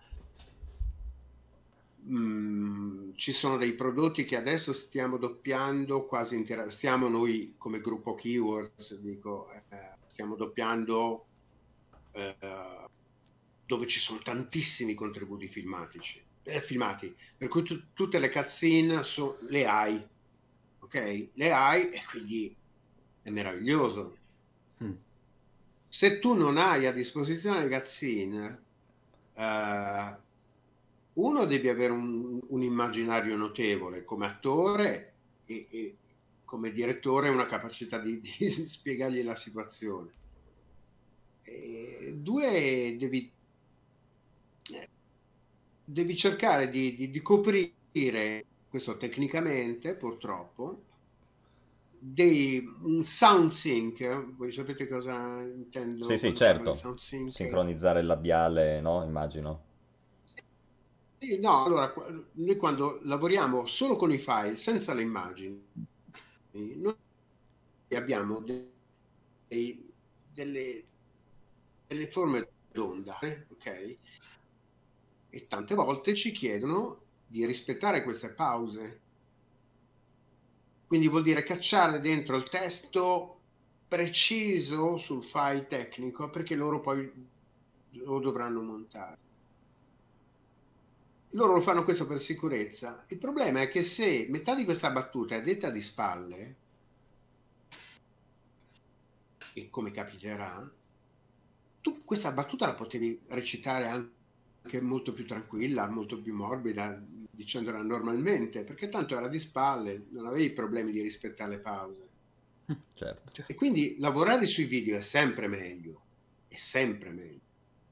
mm, ci sono dei prodotti che adesso stiamo doppiando quasi interamente, stiamo noi come gruppo Keywords, dico, eh, stiamo doppiando eh, dove ci sono tantissimi contributi filmatici, eh, filmati, per cui tu- tutte le cutscene so- le hai, ok? Le hai e quindi è meraviglioso. Mm. Se tu non hai a disposizione le cutscene, eh, uno devi avere un, un immaginario notevole come attore e, e come direttore una capacità di, di spiegargli la situazione. E due, devi, eh, devi cercare di, di, di coprire questo tecnicamente, purtroppo, dei un sound sync. Voi sapete cosa Sì, intendo sì, quando parlo di certo. sound sync? Sincronizzare il labiale, no? Immagino. Sì, no, allora qua- noi quando lavoriamo solo con i file, senza le immagini, noi abbiamo dei- dei- delle, delle forme d'onda, eh, ok? E tante volte ci chiedono di rispettare queste pause. Quindi vuol dire cacciare dentro il testo preciso sul file tecnico perché loro poi lo dovranno montare. Loro lo fanno questo per sicurezza. Il problema è che se metà di questa battuta è detta di spalle, e come capiterà, tu questa battuta la potevi recitare anche molto più tranquilla, molto più morbida, dicendola normalmente, perché tanto era di spalle, non avevi problemi di rispettare le pause. Certo. E quindi lavorare sui video è sempre meglio, è sempre meglio.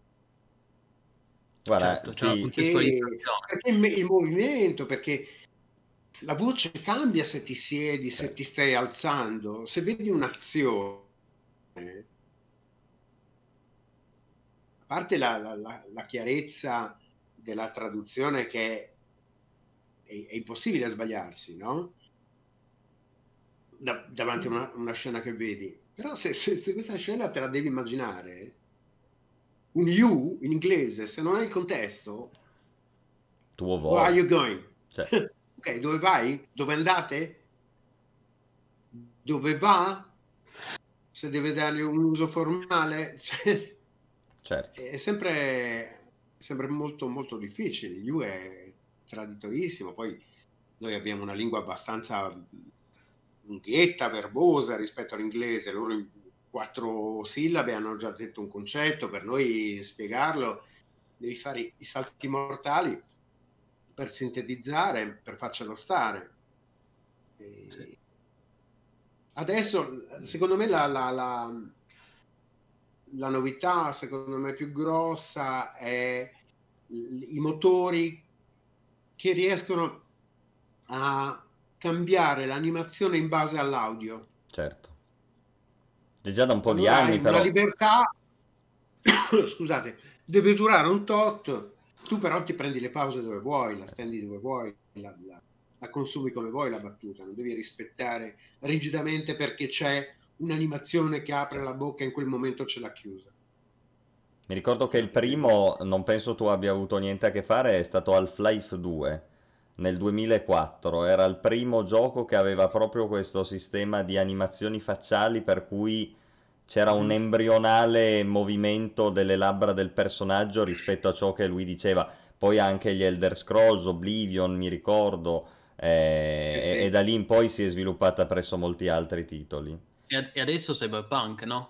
Guarda, Certo, c'è una ti... Perché, contestualizzazione. perché il, il movimento, perché la voce cambia se ti siedi, se ti Certo. stai alzando, se vedi un'azione, a parte la, la, la, la chiarezza della traduzione che è, è impossibile sbagliarsi, no? Da, davanti a una, una, scena che vedi. Però se, se, se questa scena te la devi immaginare, un you in inglese, se non hai il contesto, Tuo where are vuoi. you going? Cioè, Ok, dove vai? Dove andate? Dove va? Se deve dargli un uso formale? Cioè, Certo. è sempre, sempre molto, molto difficile. Il You è traditorissimo, poi noi abbiamo una lingua abbastanza lunghetta, verbosa rispetto all'inglese. Loro in quattro sillabe hanno già detto un concetto, per noi spiegarlo devi fare i salti mortali per sintetizzare, per farcelo stare. E Sì. adesso, secondo me, la, la, la, la novità, secondo me, più grossa è i, i motori che riescono a cambiare l'animazione in base all'audio. Certo. È già da un po' di Allora hai anni, una però. libertà, scusate, deve durare un tot, tu però ti prendi le pause dove vuoi, la stendi dove vuoi, la, la, la consumi come vuoi la battuta, non devi rispettare rigidamente perché c'è un'animazione che apre la Certo. bocca e in quel momento ce l'ha chiusa. Mi ricordo che il Eh, quindi, primo, non penso tu abbia avuto niente a che fare, è stato Half-Life due nel duemilaquattro. Era il primo gioco che aveva proprio questo sistema di animazioni facciali per cui c'era un mhm. embrionale movimento delle labbra del personaggio rispetto a ciò che lui diceva. Poi anche gli Elder Scrolls, Oblivion, mi ricordo, Eh eh, e, e sì. da lì in poi si è sviluppata presso molti altri titoli. E, e adesso Cyberpunk, no?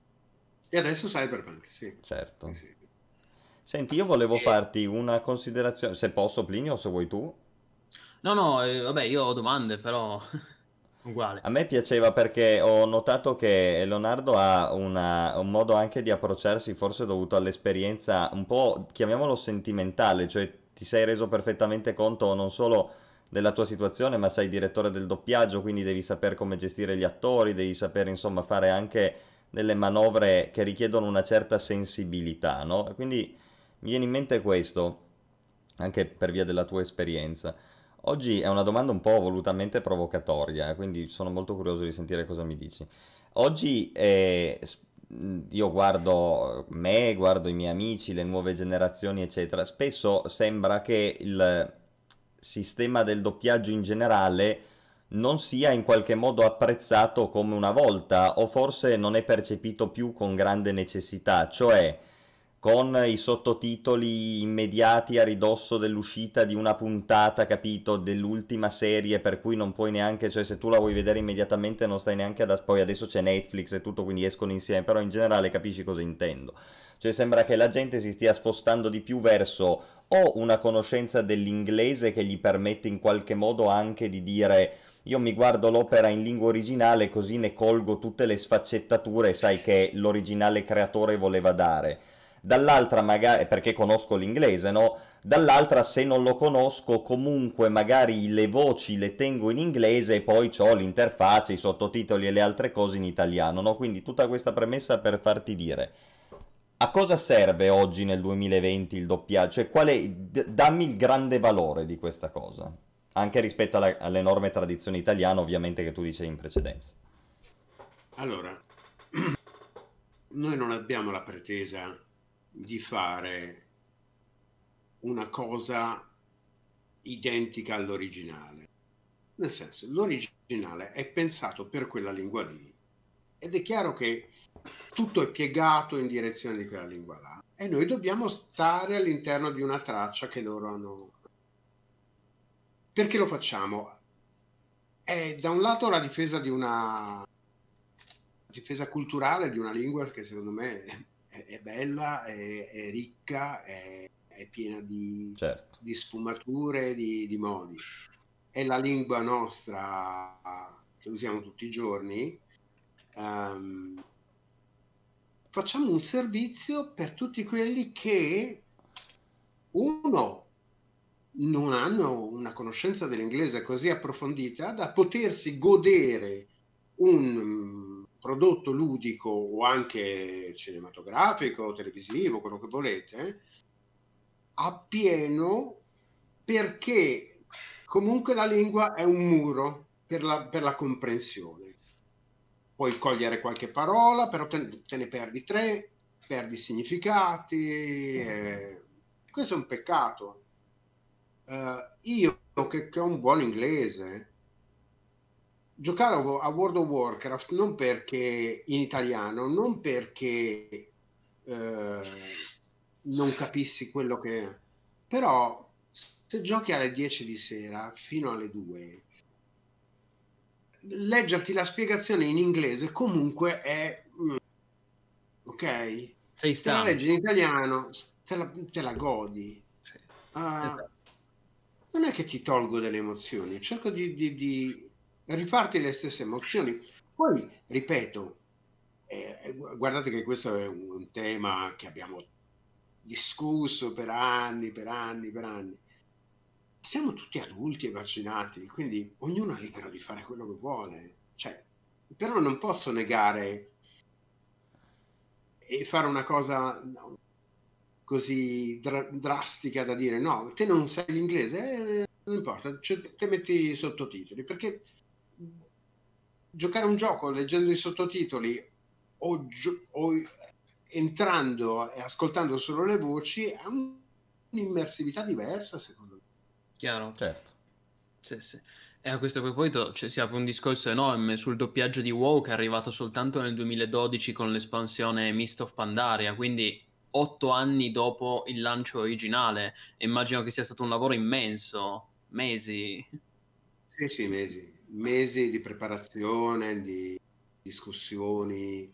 E adesso Cyberpunk, sì. Sì, Certo. sì. Senti, io volevo E- farti una considerazione, se posso, Plinio, o se vuoi tu. No, no, eh, vabbè, io ho domande, però uguale. A me piaceva perché ho notato che Leonardo ha una- un modo anche di approcciarsi, forse dovuto all'esperienza un po', chiamiamolo sentimentale, cioè ti sei reso perfettamente conto non solo della tua situazione, ma sei direttore del doppiaggio, quindi devi sapere come gestire gli attori, devi sapere insomma fare anche delle manovre che richiedono una certa sensibilità, no? E quindi mi viene in mente questo, anche per via della tua esperienza. Oggi è una domanda un po' volutamente provocatoria, eh, quindi sono molto curioso di sentire cosa mi dici. Oggi eh, s- mh, io guardo me, guardo i miei amici, le nuove generazioni, eccetera. Spesso sembra che il sistema del doppiaggio in generale non sia in qualche modo apprezzato come una volta, o forse non è percepito più con grande necessità, cioè con i sottotitoli immediati a ridosso dell'uscita di una puntata, capito, dell'ultima serie, per cui non puoi neanche, cioè se tu la vuoi vedere immediatamente non stai neanche ad... as- poi adesso c'è Netflix e tutto, quindi escono insieme, però in generale capisci cosa intendo. Cioè sembra che la gente si stia spostando di più verso o una conoscenza dell'inglese che gli permette in qualche modo anche di dire io mi guardo l'opera in lingua originale così ne colgo tutte le sfaccettature, sai, che l'originale creatore voleva dare. Dall'altra magari, perché conosco l'inglese, no? Dall'altra se non lo conosco comunque magari le voci le tengo in inglese e poi ho l'interfaccia, i sottotitoli e le altre cose in italiano, no? Quindi tutta questa premessa per farti dire a cosa serve oggi nel duemilaventi il doppiaggio? Cioè, quale, d- dammi il grande valore di questa cosa, anche rispetto alla- all'enorme tradizione italiana, ovviamente, che tu dicevi in precedenza. Allora, noi non abbiamo la pretesa di fare una cosa identica all'originale. Nel senso, l'originale è pensato per quella lingua lì ed è chiaro che tutto è piegato in direzione di quella lingua là e noi dobbiamo stare all'interno di una traccia che loro hanno. Perché lo facciamo? È da un lato la difesa di una difesa culturale di una lingua che secondo me è, è bella, è, è ricca, è, è piena di, Certo. di sfumature, di, di modi. È la lingua nostra che usiamo tutti i giorni. Um, facciamo un servizio per tutti quelli che, uno, non hanno una conoscenza dell'inglese così approfondita da potersi godere un prodotto ludico o anche cinematografico, televisivo, quello che volete, appieno, perché comunque la lingua è un muro per la, per la comprensione. Puoi cogliere qualche parola, però te, te ne perdi tre, perdi significati. Eh, questo è un peccato. Uh, io che, che ho un buon inglese, giocavo a World of Warcraft non perché in italiano, non perché eh, non capissi quello che... Però se giochi alle dieci di sera fino alle due, leggerti la spiegazione in inglese comunque è... mm, ok? Sei Te la leggi stanco. in italiano, te la, te la godi. Sì. Uh, Esatto. non è che ti tolgo delle emozioni, cerco di, di, di rifarti le stesse emozioni. Poi, ripeto, eh, guardate che questo è un, un tema che abbiamo discusso per anni, per anni, per anni. Siamo tutti adulti e vaccinati, quindi ognuno è libero di fare quello che vuole. Cioè, però non posso negare e fare una cosa no, così dra- drastica da dire no, te non sai l'inglese, eh, non importa, cioè, te metti i sottotitoli, perché giocare un gioco leggendo i sottotitoli o, gio- o entrando e ascoltando solo le voci ha un'immersività diversa, secondo me. Chiaro. Certo. Sì, sì. E a questo proposito cioè, si apre un discorso enorme sul doppiaggio di WoW che è arrivato soltanto nel duemiladodici con l'espansione Mist of Pandaria, quindi otto anni dopo il lancio originale. E immagino che sia stato un lavoro immenso, mesi. Sì, sì, mesi, mesi di preparazione, di discussioni,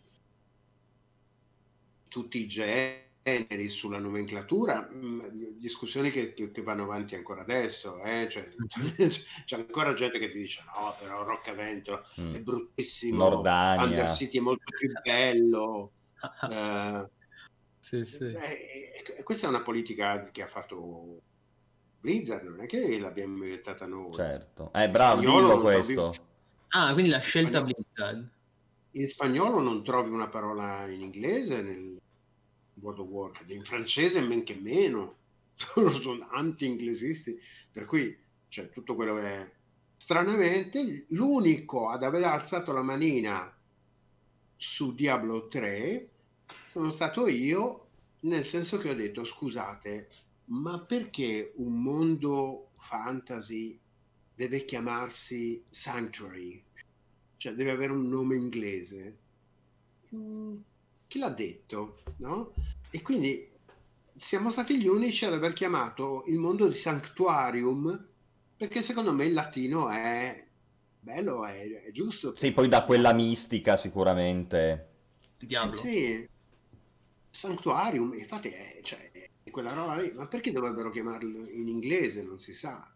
tutti i generi sulla nomenclatura, mh, discussioni che, che- che vanno avanti ancora adesso, eh? Cioè, Mhm. c'è ancora gente che ti dice no, però Roccavento Mm. è bruttissimo, Nordania. Undercity è molto più bello. Eh, Sì, sì. eh, eh, questa è una politica che ha fatto Blizzard, non è che l'abbiamo inventata noi. Certo. Eh, In bravo, spagnolo dillo non trovi, in questo. Ah, quindi la scelta spagnolo, Blizzard. in spagnolo non trovi una parola in inglese nel World of Warcraft, in francese men che meno, sono anti-inglesisti, per cui cioè, tutto quello che è... Stranamente, l'unico ad aver alzato la manina su Diablo tre sono stato io, nel senso che ho detto, scusate, ma perché un mondo fantasy deve chiamarsi Sanctuary? Cioè deve avere un nome inglese? Mm, chi l'ha detto, no? E quindi siamo stati gli unici ad aver chiamato il mondo di Sanctuarium, perché secondo me il latino è bello, è, è giusto Sì, che poi da quella abbiamo... mistica sicuramente. Eh, Diablo. sì, Sanctuarium, infatti è, cioè, è quella roba lì, ma perché dovrebbero chiamarlo in inglese? Non si sa.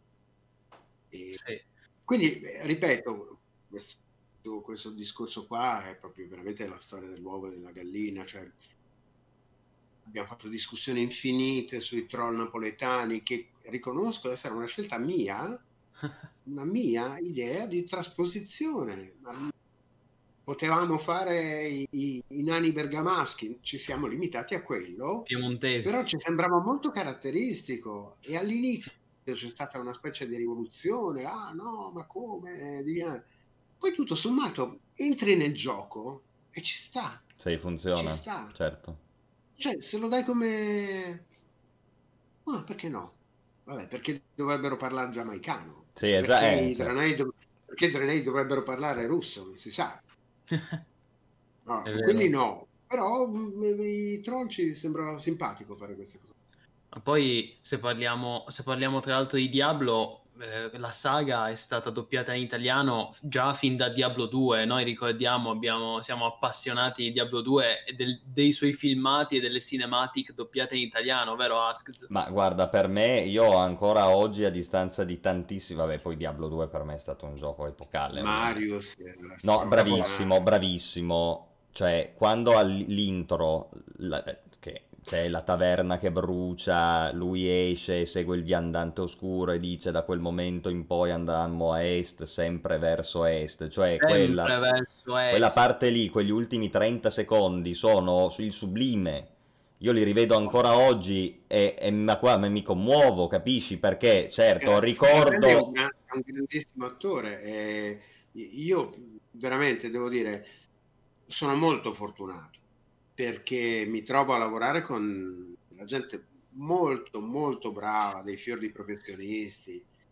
E Sì. quindi, eh, ripeto, questo, questo discorso qua è proprio veramente la storia dell'uovo e della gallina, cioè abbiamo fatto discussioni infinite sui troll napoletani che riconosco essere una scelta mia, una mia idea di trasposizione. Ma potevamo fare i, i, i nani bergamaschi, ci siamo limitati a quello, Piemontesi. però ci sembrava molto caratteristico e all'inizio c'è stata una specie di rivoluzione, ah no, ma come? Poi tutto sommato entri nel gioco e ci sta, Sì, ci funziona. sta. Certo. Cioè, se lo dai come... Ah, perché no? Vabbè, perché dovrebbero parlare giamaicano? Sì, Perché esatto. Eh, i cioè. Draenei, dov- perché i Draenei dovrebbero parlare russo? Non si sa. No, È quelli vero. no. Però mm, i troll ci sembra simpatico fare queste cose. Ma poi se parliamo, se parliamo tra l'altro di Diablo, eh, la saga è stata doppiata in italiano già fin da Diablo due. Noi ricordiamo, abbiamo, siamo appassionati di Diablo due e del- dei suoi filmati e delle cinematic doppiate in italiano, vero Askz? Ma guarda, per me, io ancora oggi, a distanza di tantissimi... Vabbè, poi Diablo due per me è stato un gioco epocale, ovviamente. Marius era No, bravissimo, straordinario. bravissimo. Cioè, quando all'intro, la- che c'è la taverna che brucia, lui esce, segue il viandante oscuro e dice da quel momento in poi andammo a est, sempre verso est. Cioè, Sempre quella, verso quella est. parte lì, quegli ultimi trenta secondi sono il sublime. Io li rivedo Oh, ancora oggi e, e ma qua mi commuovo, capisci? Perché, certo, Scar- Scarpelli è un, ricordo... gran- è un grandissimo attore e io veramente devo dire sono molto fortunato perché mi trovo a lavorare con la gente molto molto brava, dei fior di professionisti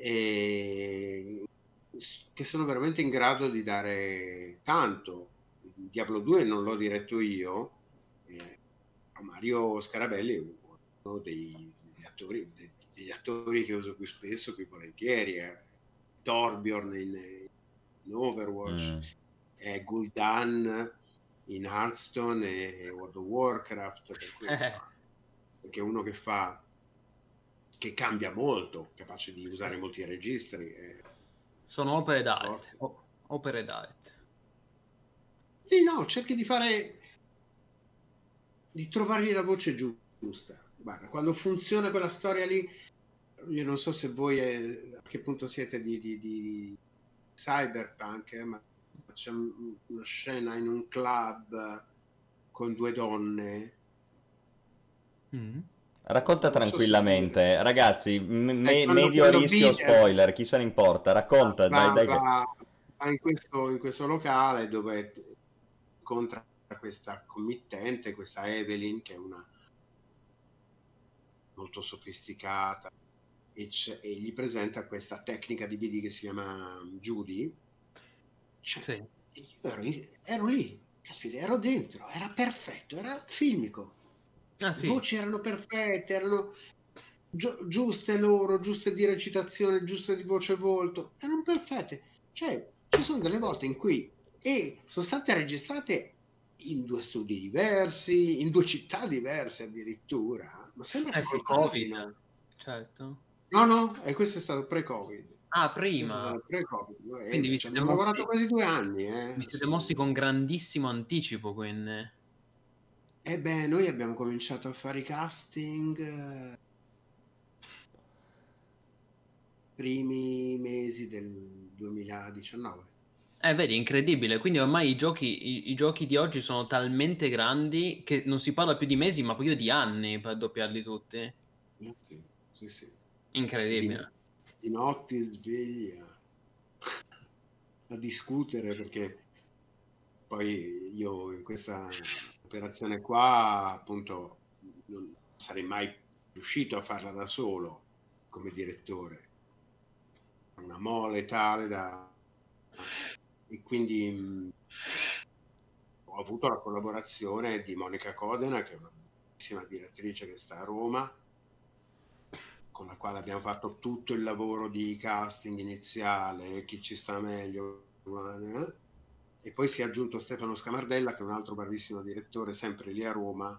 e che sono veramente in grado di dare tanto. Diablo due non l'ho diretto io, eh, Mario Scarabelli è uno dei, degli, attori, dei, degli attori che uso più spesso, più volentieri, eh. Torbjorn in, in Overwatch, Mm. eh, Gul'dan in Hearthstone e World of Warcraft, per cui, insomma, perché è uno che fa, che cambia molto, capace di usare molti registri. Eh, Sono opere d'arte. forte. O- opere d'arte. Sì, no, cerchi di fare, di trovargli la voce giusta. Guarda, quando funziona quella storia lì, io non so se voi eh, a che punto siete di, di, di Cyberpunk, eh, ma c'è un- una scena in un club con due donne. Mm. Racconta Non so se tranquillamente, ragazzi, m- eh, me- quando, medio quando rischio Bill eh, spoiler, chi se ne importa, racconta, dai, va, dai che... va- va in questo, in questo locale dove incontra questa committente, questa Evelyn, che è una molto sofisticata, e, c'è- e gli presenta questa tecnica di B D che si chiama Judy. Cioè, Sì. io ero, in- ero lì, caspita, ero dentro, era perfetto, era filmico. Ah Le sì. voci erano perfette, erano giu- giuste loro, giuste di recitazione, giuste di voce e volto, erano perfette. Cioè, ci sono delle volte in cui, e sono state registrate in due studi diversi, in due città diverse addirittura, ma sembra che Ecco il si Covid. parlino. Certo. No, no, e questo è stato pre-Covid. Ah, Questo è prima. stato pre-Covid. E Quindi beh, vi ci siete abbiamo lavorato mossi, quasi due anni, eh, vi siete su- mossi con grandissimo anticipo, quindi. E beh, noi abbiamo cominciato a fare i casting eh, primi mesi del duemiladiciannove. Eh, vedi, incredibile. Quindi ormai i giochi, i, i giochi di oggi sono talmente grandi che non si parla più di mesi, ma poi di anni per doppiarli tutti. Eh, Sì, sì, sì. E di, Incredibile. di notti svegli a, a discutere perché poi io in questa operazione qua appunto non sarei mai riuscito a farla da solo come direttore. Una mole tale da... E quindi mh, ho avuto la collaborazione di Monica Codena, che è una bellissima direttrice che sta a Roma, con la quale abbiamo fatto tutto il lavoro di casting iniziale, chi ci sta meglio, eh? E poi si è aggiunto Stefano Scamardella, che è un altro bravissimo direttore, sempre lì a Roma,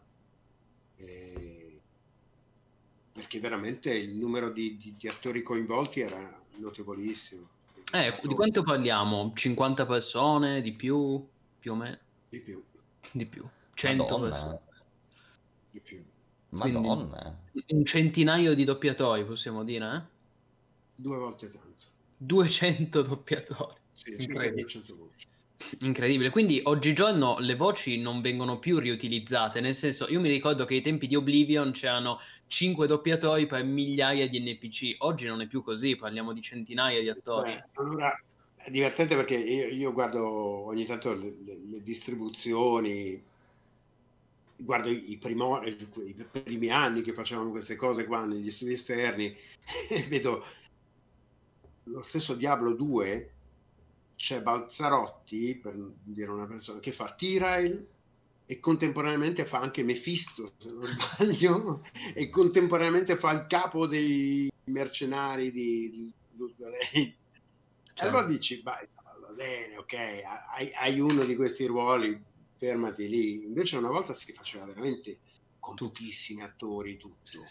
eh, perché veramente il numero di, di, di attori coinvolti era notevolissimo. Eh, Fatto di quanto parliamo? cinquanta persone? Di più? Più o meno? di più, Di più. cento Madonna, persone. di più. Quindi Madonna. un centinaio di doppiatori, possiamo dire, eh? Due volte tanto. duecento doppiatori. Sì, circa Incredibile. duecento voci. Incredibile. Quindi oggigiorno le voci non vengono più riutilizzate, nel senso, io mi ricordo che ai tempi di Oblivion c'erano cinque doppiatori per migliaia di N P C. Oggi non è più così, parliamo di centinaia di attori. Beh, allora è divertente perché io, io guardo ogni tanto le, le, le distribuzioni, guardo i, i, primo, i, i primi anni che facevamo queste cose qua negli studi esterni e vedo lo stesso Diablo due, c'è Balzarotti, per dire una persona, che fa Tyrael e contemporaneamente fa anche Mephisto, se non sbaglio, e contemporaneamente fa il capo dei mercenari di Lutgarei. E allora dici, vai, va bene, ok, hai, hai uno di questi ruoli, fermati lì. Invece una volta si faceva veramente con pochissimi attori tutto.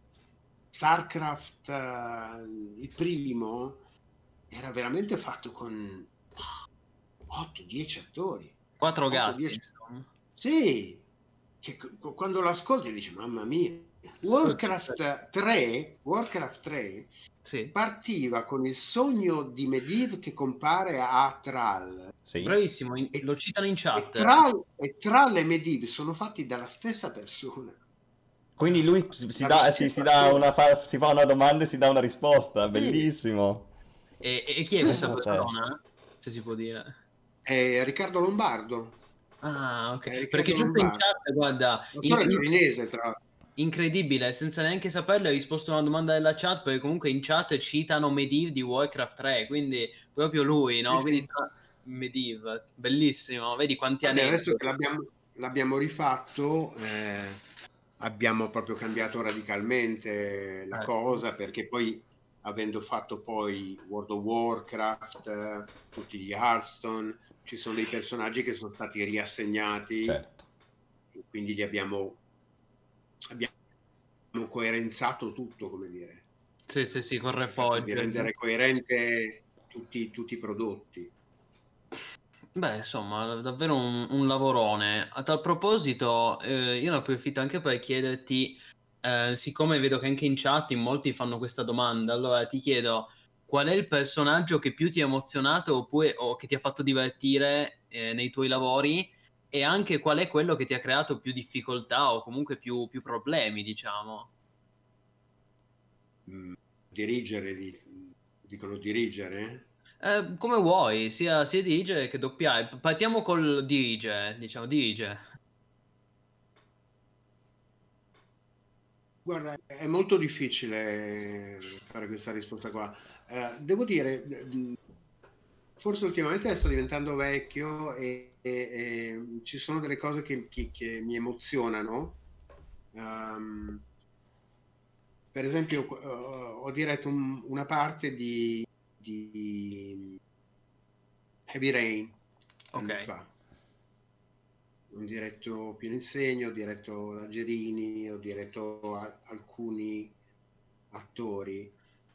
StarCraft, uh, il primo, era veramente fatto con otto dieci attori. Quattro otto, gatti, dieci. insomma. Sì, che c- quando lo ascolti dici, mamma mia. Warcraft tre, Warcraft tre sì. partiva con il sogno di Medivh che compare a Thrall. Sì. Bravissimo, in, e, lo citano in chat. E Thrall, e Thrall e Medivh sono fatti dalla stessa persona. Quindi lui si, si, dà, si, si, dà una, fa, si fa una domanda e si dà una risposta, sì. Bellissimo. E, e chi è questa persona? Se si può dire. È Riccardo Lombardo. Ah, ok. Riccardo Perché giusto in chat, guarda, dottore in, torinese, tra l'altro. incredibile, senza neanche saperlo hai risposto a una domanda della chat, perché comunque in chat citano Medivh di Warcraft tre, quindi proprio lui, Sì, no? Quindi sì. tra- Medivh, bellissimo, vedi quanti Vabbè, adesso aneddoti. che l'abbiamo l'abbiamo rifatto, eh, abbiamo proprio cambiato radicalmente la Ecco. cosa, perché poi, avendo fatto poi World of Warcraft, eh, tutti gli Hearthstone, ci sono dei personaggi che sono stati riassegnati, Certo. e quindi li abbiamo, abbiamo coerenzato tutto, come dire, Sì, sì, sì, con per cercare di Reforged. rendere coerente tutti, tutti i prodotti. Beh, insomma, davvero un, un lavorone. A tal proposito, eh, io ne approfitto anche per chiederti, eh, siccome vedo che anche in chat in molti fanno questa domanda, allora ti chiedo qual è il personaggio che più ti ha emozionato oppure o che ti ha fatto divertire, eh, nei tuoi lavori e anche qual è quello che ti ha creato più difficoltà o comunque più, più problemi, diciamo. Mm, dirigere, di- dicono dirigere? Eh, come vuoi, sia, sia dirige che doppiare. Partiamo col dirige, diciamo, dirige. Guarda, è molto difficile fare questa risposta qua. Eh, devo dire, mh, forse ultimamente sto diventando vecchio e, e- e ci sono delle cose che, che- che mi emozionano. Ehm, per esempio, eh, ho diretto un- una parte di, di Heavy Rain Ok, anni fa. Ho diretto Pieno Insegno, ho diretto Lagerini, ho diretto a- alcuni attori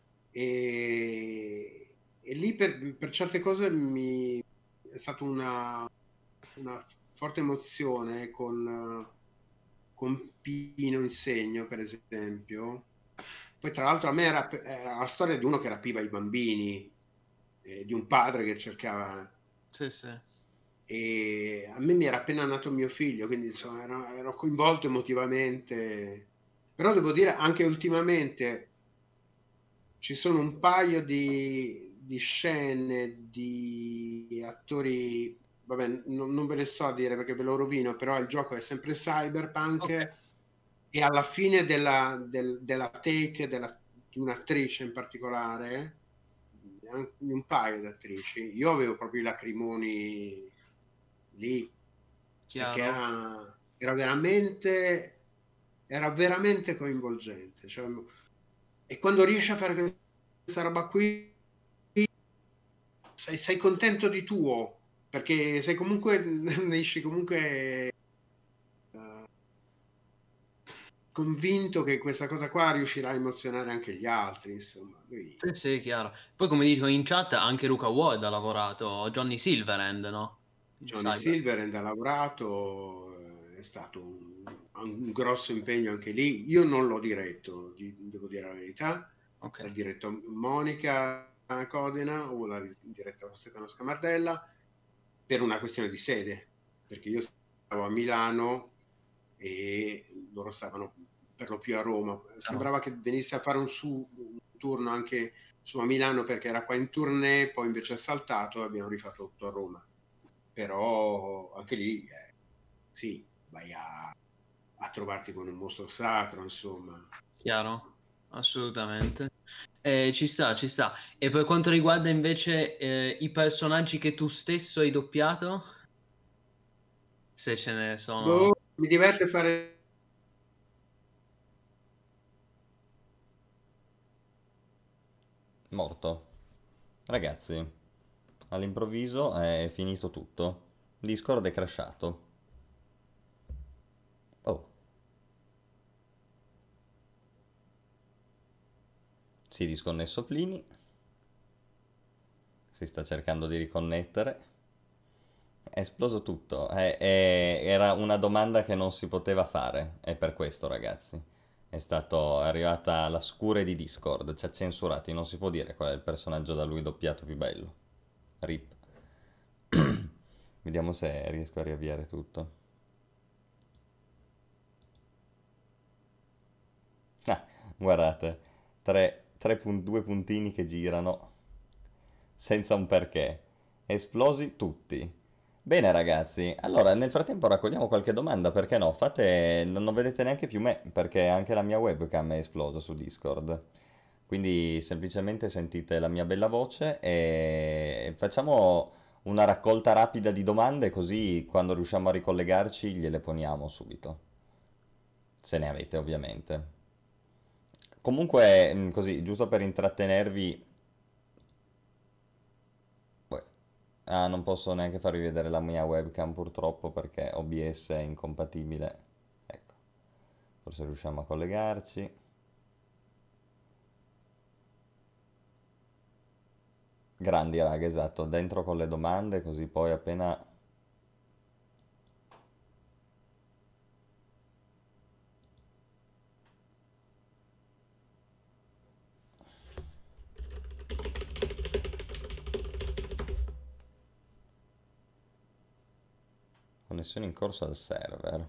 e, e lì per, per certe cose mi è stata una, una forte emozione con, con Pino Insegno, per esempio. Poi tra l'altro a me era, era la storia di uno che rapiva i bambini, eh, di un padre che cercava, sì, sì. e a me mi era appena nato mio figlio, quindi insomma ero, ero coinvolto emotivamente. Però devo dire anche ultimamente ci sono un paio di, di scene di attori, vabbè, non, non ve le sto a dire perché ve lo rovino, però il gioco è sempre Ok. cyberpunk e alla fine della, del- della take della- di un'attrice in particolare, anche di un paio di attrici, io avevo proprio i lacrimoni lì, perché Chiaro. era, era veramente, era veramente coinvolgente. Cioè, e quando riesci a fare questa roba qui, sei, sei contento di tuo, perché sei comunque, ne esci comunque eh, convinto che questa cosa qua riuscirà a emozionare anche gli altri, insomma. Lui, Sì, sì, chiaro. Poi come dico in chat anche Luca Ward ha lavorato, Johnny Silverhand, no? In Johnny Cyber. Silverhand ha lavorato, eh, è stato un, un grosso impegno anche lì. Io non l'ho diretto, di- devo dire la verità. Ok. L'ha diretto Monica Codena o l'ha diretta Stefano Scamardella per una questione di sede, perché io stavo a Milano e loro stavano per lo più a Roma. Chiaro. Sembrava che venisse a fare un, su, un turno anche su a Milano perché era qua in tournée, poi invece è saltato e abbiamo rifatto tutto a Roma. Però anche lì, eh, sì, vai a, a trovarti con un mostro sacro, insomma. Chiaro? Assolutamente. Eh, ci sta, ci sta. E per quanto riguarda invece eh, i personaggi che tu stesso hai doppiato, se ce ne sono. Boh, mi diverte fare Morto. Ragazzi, all'improvviso è finito tutto. Discord è crashato. Oh, si è disconnesso Plini. Si sta cercando di riconnettere. È esploso tutto. È- è- era una domanda che non si poteva fare. È per questo, ragazzi. È stato è arrivata la scure di Discord. Ci ha censurati. Non si può dire qual è il personaggio da lui doppiato più bello. Rip. Vediamo se riesco a riavviare tutto. Ah, guardate. Tre, tre pun- due puntini che girano senza un perché. Esplosi tutti. Bene ragazzi, allora nel frattempo raccogliamo qualche domanda, perché no? Fate, non non vedete neanche più me, perché anche la mia webcam è esplosa su Discord. Quindi semplicemente sentite la mia bella voce e facciamo una raccolta rapida di domande, così quando riusciamo a ricollegarci gliele poniamo subito. Se ne avete ovviamente. Comunque, mm, così, giusto per intrattenervi. Poi- Ah, non posso neanche farvi vedere la mia webcam purtroppo perché O B S è incompatibile. Ecco, forse riusciamo a collegarci. Grandi raga, esatto, dentro con le domande, così poi appena... Connessione in corso al server.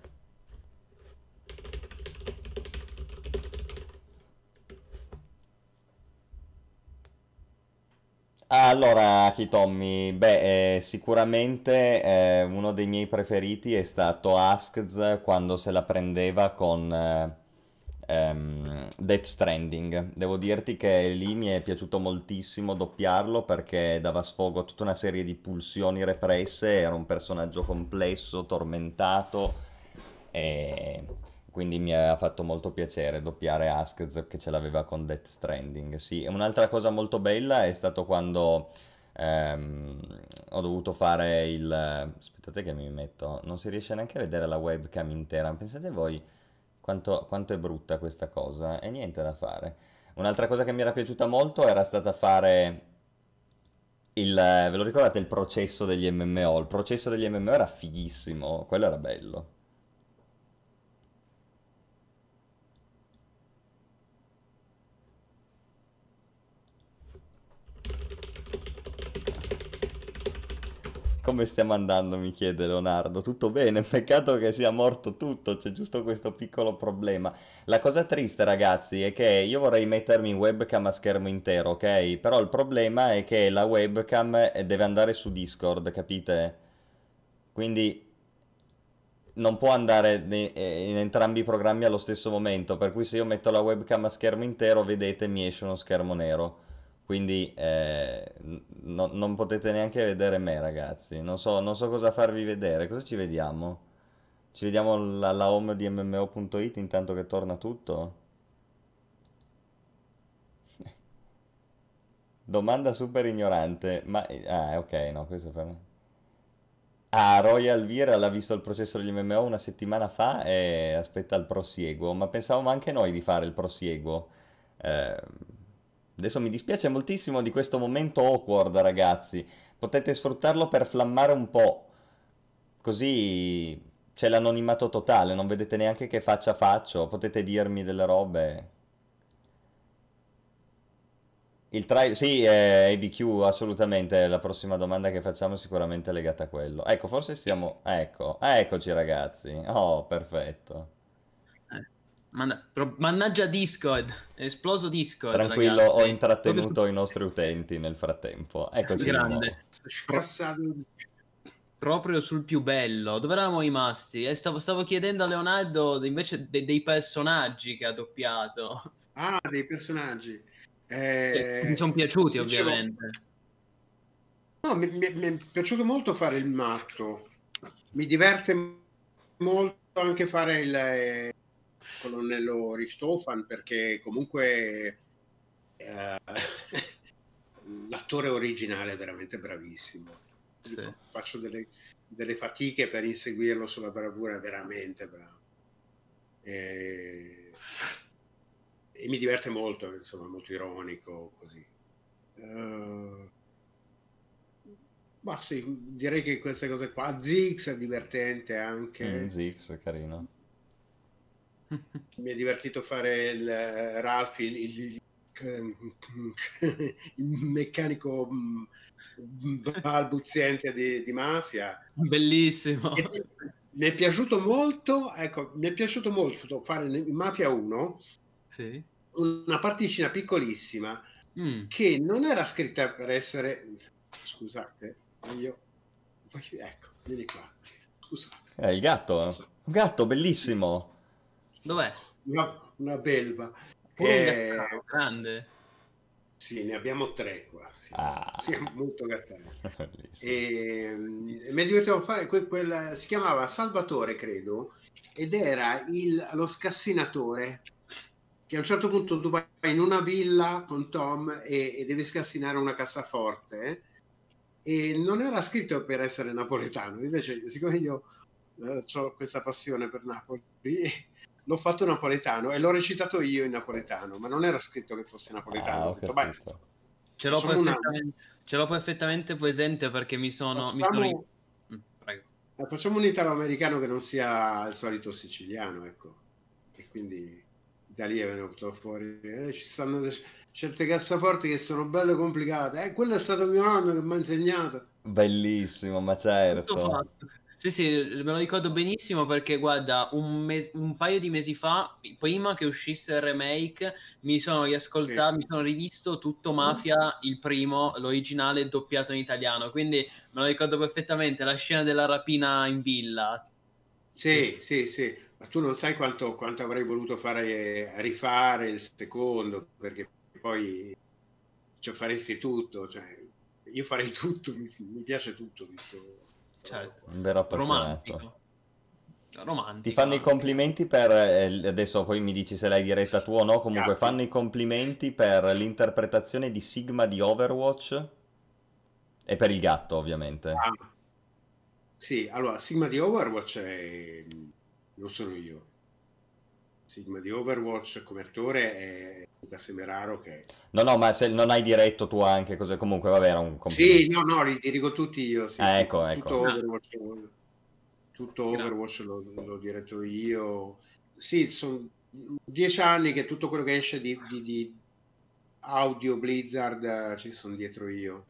Ah, allora, Kitommi, beh, eh, sicuramente eh, uno dei miei preferiti è stato Askz quando se la prendeva con eh, ehm, Death Stranding. Devo dirti che lì mi è piaciuto moltissimo doppiarlo perché dava sfogo a tutta una serie di pulsioni represse, era un personaggio complesso, tormentato e quindi mi ha fatto molto piacere doppiare Askz che ce l'aveva con Death Stranding. Sì, e un'altra cosa molto bella è stato quando ehm, ho dovuto fare il... Aspettate che mi metto... Non si riesce neanche a vedere la webcam intera. Pensate voi quanto, quanto è brutta questa cosa. E niente da fare. Un'altra cosa che mi era piaciuta molto era stata fare il... Ve lo ricordate il processo degli M M O? Il processo degli M M O era fighissimo. Quello era bello. Come stiamo andando? Mi chiede Leonardo. Tutto bene, peccato che sia morto tutto, c'è giusto questo piccolo problema. La cosa triste, ragazzi, è che io vorrei mettermi in webcam a schermo intero, ok? Però il problema è che la webcam eh, deve andare su Discord, capite? Quindi non può andare ne- eh, in entrambi i programmi allo stesso momento, per cui se io metto la webcam a schermo intero, vedete, mi esce uno schermo nero. Quindi eh, n- no- non potete neanche vedere me, ragazzi. Non so, non so cosa farvi vedere. Cosa ci vediamo? Ci vediamo la, la home di M M O punto it intanto che torna tutto? Domanda super ignorante. Ma... Ah, ok, no, questo fa... Ah, Royal Vir l'ha visto il processo degli M M O una settimana fa e aspetta il prosieguo, ma pensavamo anche noi di fare il prosieguo. Eh, adesso mi dispiace moltissimo di questo momento awkward, ragazzi. Potete sfruttarlo per flammare un po', così c'è l'anonimato totale, non vedete neanche che faccia faccio, potete dirmi delle robe. Il trial, sì, è A B Q, assolutamente. La prossima domanda che facciamo è sicuramente legata a quello. Ecco, forse stiamo... Ecco, ah, eccoci ragazzi. Oh, perfetto. Eh, manna- pro- mannaggia Discord, è esploso Discord, Tranquillo, ho ragazzi. Proprio su... intrattenuto i nostri utenti nel frattempo. Eccoci di nuovo. Grande. Pro- Scassato. proprio sul più bello. Dove eravamo rimasti? Eh, stavo, stavo chiedendo a Leonardo invece de- dei personaggi che ha doppiato. Ah, dei personaggi. Che mi sono Eh, piaciuti, dicevo, ovviamente. no, mi, mi- mi è piaciuto molto fare il matto. Mi diverte molto anche fare il eh, colonnello Richthofen perché comunque eh, l'attore originale è veramente bravissimo. Quindi Sì. fa- faccio delle, delle fatiche per inseguirlo sulla bravura, è veramente bravo. E, e mi diverte molto, insomma, molto ironico così. Eh, ma sì, direi che queste cose qua, Ziggs è divertente Mm, anche. Zix, carino. Mi è divertito fare il eh, Ralph, il, il- il meccanico mm, balbuziente di, di mafia. Bellissimo. E mi è piaciuto molto, ecco, mi è piaciuto molto fare in Mafia uno Sì. una particina piccolissima Mm. che non era scritta per essere, scusate, io, ecco, Vieni qua. Scusate. È il gatto, un gatto bellissimo. Dov'è? Una, una belva. Pure un Eh, gattaro grande. sì, ne abbiamo tre qua. Siamo, Ah, siamo molto gattari. bellissimo. E, mm, mi divertivo a fare que, quel, si chiamava Salvatore, credo, ed era il, lo scassinatore, che a un certo punto tu vai in una villa con Tom e, e devi scassinare una cassaforte, eh, e non era scritto per essere napoletano, invece siccome io eh, ho questa passione per Napoli, l'ho fatto napoletano e l'ho recitato io in napoletano, ma non era scritto che fosse napoletano. Ah, Ho ho detto, beh, capito. Ce l'ho facciamo una... perfettamente, ce l'ho perfettamente presente perché mi sono... Mi sono... ri- Facciamo, Mm, prego. eh, facciamo un italo-americano che non sia il solito siciliano, ecco. E quindi da lì è venuto fuori. Eh, ci stanno de- certe cassaforti che sono belle complicate. Eh, quello è stato mio nonno che mi ha insegnato. Bellissimo, ma Tutto certo. fatto. Sì, sì, me lo ricordo benissimo perché guarda, un, mes- un paio di mesi fa, prima che uscisse il remake, mi sono Sì, riascoltato, mi sono rivisto tutto Mafia, il primo, l'originale doppiato in italiano, quindi me lo ricordo perfettamente, la scena della rapina in villa. Sì. sì, sì, sì. Ma tu non sai quanto, quanto avrei voluto fare, rifare il secondo, perché poi cioè, faresti tutto. Cioè, io farei tutto, mi, mi piace tutto, visto questa roba Certo, qua. Un vero appassionato. romantico, Ti romantico fanno i anche. complimenti per, eh, adesso poi mi dici se l'hai diretta tu o no, comunque Gatti. fanno i complimenti per l'interpretazione di Sigma di Overwatch e per il gatto, ovviamente. Ah, sì, allora, Sigma di Overwatch è... non sono io. Sigma di Overwatch come attore è Luca Semeraro che... No, no, ma se non hai diretto tu anche, cos'è? Comunque, vabbè, era un Sì, complimento. no, no, li dirigo tutti io, sì, Ah, sì, ecco, tu- tutto ecco. Ah, Overwatch, tutto grande. Overwatch l'ho l'ho diretto io. Sì, sono dieci anni che tutto quello che esce di, di- di audio Blizzard eh, ci sono dietro io.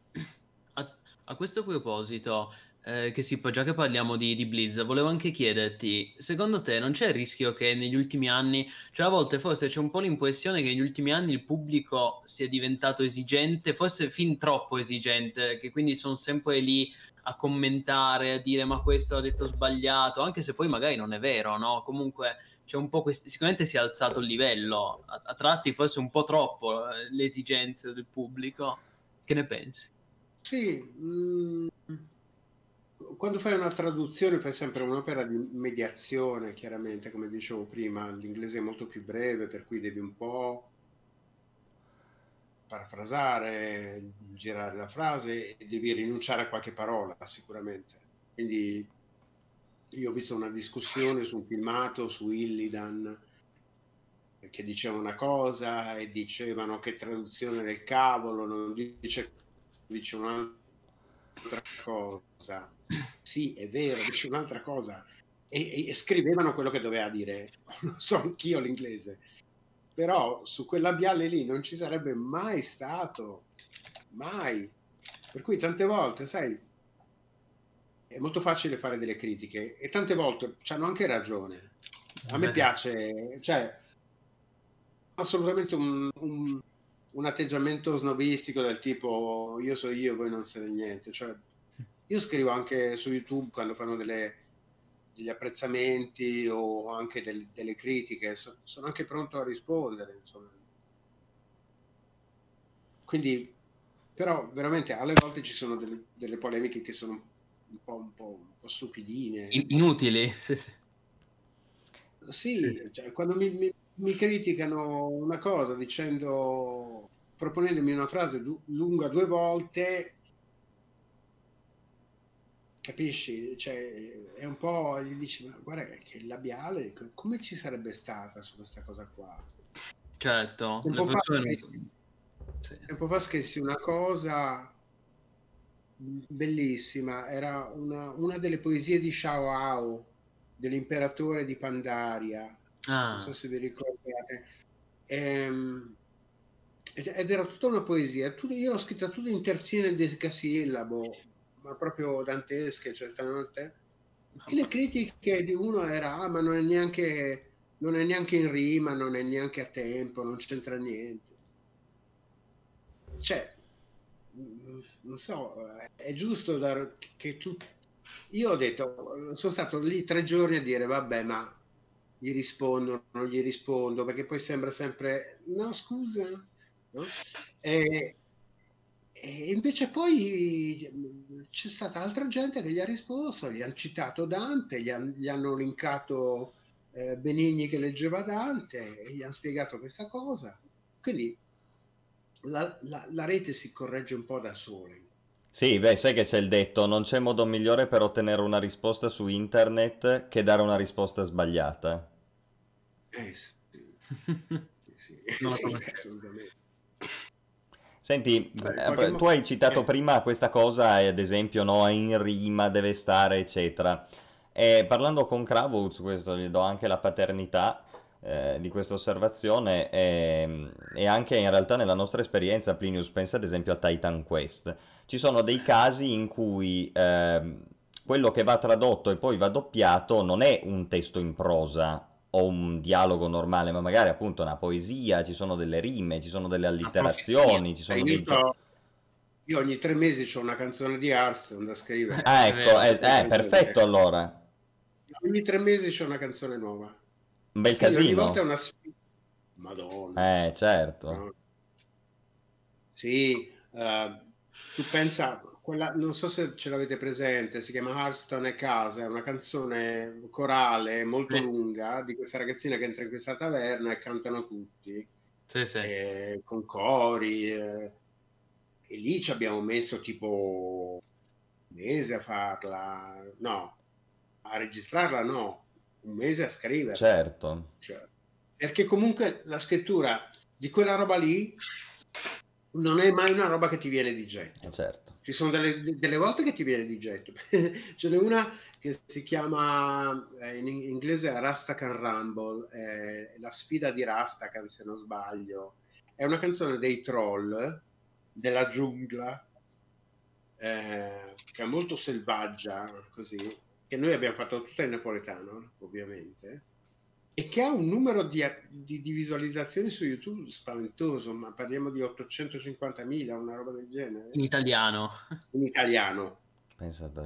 A, a questo proposito, eh, che sì, poi già che parliamo di, di Blizz, volevo anche chiederti, secondo te non c'è il rischio che negli ultimi anni, cioè a volte forse c'è un po' l'impressione che negli ultimi anni il pubblico sia diventato esigente, forse fin troppo esigente, che quindi sono sempre lì a commentare, a dire ma questo ha detto sbagliato, anche se poi magari non è vero, no? Comunque c'è un po' quest- sicuramente si è alzato il livello, a, a tratti forse un po' troppo, eh, le esigenze del pubblico. Che ne pensi? Sì, mm, quando fai una traduzione fai sempre un'opera di mediazione, chiaramente, come dicevo prima, l'inglese è molto più breve, per cui devi un po' parafrasare, girare la frase e devi rinunciare a qualche parola, sicuramente. Quindi io ho visto una discussione su un filmato su Illidan che diceva una cosa e dicevano che traduzione del cavolo, non dice, dice un'altra cosa. Sì, è vero, dice un'altra cosa. E, e scrivevano quello che doveva dire. Non so anch'io l'inglese. Però su quel labiale lì non ci sarebbe mai stato. Mai. Per cui tante volte, sai, è molto facile fare delle critiche e tante volte hanno anche ragione. A me piace, cioè, assolutamente un, un- un atteggiamento snobistico del tipo io so io, voi non siete niente. Cioè, io scrivo anche su YouTube quando fanno delle- degli apprezzamenti o anche del- delle critiche, so- sono anche pronto a rispondere, insomma. Quindi, però, veramente alle volte ci sono delle, delle polemiche che sono un po', un po', un po' stupidine. In- inutili. Sì, sì. Sì. Sì, cioè, quando mi, mi- mi criticano una cosa dicendo, proponendomi una frase du- lunga due volte, capisci? Cioè, è un po', gli dici, ma guarda che il labiale, co- come ci sarebbe stata su questa cosa qua? Certo, le Tempo fa, persone non... scrissi- Sì. tempo fa scrissi una cosa bellissima, era una, una delle poesie di Shao Ao, dell'imperatore di Pandaria, non so Ah, se vi ricordate. Ehm, ed ed era tutta una poesia, tut- io l'ho scritta tutta in terzine e decasillabo, ma proprio dantesche, cioè stanotte. E le mamma mia. critiche di uno era, ah, ma non è neanche, non è neanche in rima, non è neanche a tempo, non c'entra niente. Cioè, mm, non so, eh, è giusto dar- che tu io ho detto, sono stato lì tre giorni a dire, vabbè, ma gli rispondo, non gli rispondo, perché poi sembra sempre, no, scusa, no? E, e invece poi c'è stata altra gente che gli ha risposto, gli hanno citato Dante, gli, han- gli hanno linkato eh, Benigni che leggeva Dante e gli hanno spiegato questa cosa. Quindi la, la- la rete si corregge un po' da sola. Sì, beh, sai che c'è il detto, non c'è modo migliore per ottenere una risposta su internet che dare una risposta sbagliata. Eh sì, sì, Non lo sì, conoscevo. assolutamente. Senti, Beh, in qualche eh, tu modo... hai citato Eh, prima questa cosa, eh, ad esempio, no, in rima deve stare, eccetera. E parlando con Kravuz, questo gli do anche la paternità eh, di questa osservazione, e, e anche in realtà nella nostra esperienza, Plinius, pensa ad esempio a Titan Quest. Ci sono dei casi in cui ehm, quello che va tradotto e poi va doppiato non è un testo in prosa o un dialogo normale, ma magari appunto una poesia, ci sono delle rime, ci sono delle Una profezia. allitterazioni, ci eh, sono io, dei giochi. c'ho- io ogni tre mesi ho una canzone di Hearthstone da scrivere, Ah, È ecco, vero. eh, sempre eh, nuove. perfetto allora. Ogni tre mesi c'è una canzone nuova. Un bel Quindi ogni volta è casino. una sfida. Madonna. Eh, certo. No? Sì, eh, tu pensa, quella, non so se ce l'avete presente, si chiama Hearthstone e Casa, è una canzone corale molto Sì, lunga di questa ragazzina che entra in questa taverna e cantano tutti, sì, sì. eh, con cori, eh, e lì ci abbiamo messo tipo un mese a farla, no, a registrarla no, un mese a scriverla. Certo, Cioè, perché comunque la scrittura di quella roba lì non è mai una roba che ti viene di eh, getto. certo. Ci sono delle, delle volte che ti viene di getto. Ce n'è una che si chiama eh, in inglese Rastakan Rumble, eh, la sfida di Rastakan se non sbaglio. È una canzone dei troll della giungla eh, che è molto selvaggia, così, che noi abbiamo fatto tutta in napoletano, ovviamente, e che ha un numero di, di, di visualizzazioni su YouTube spaventoso, ma parliamo di ottocentocinquantamila, una roba del In genere, italiano. in italiano. Pensa a te.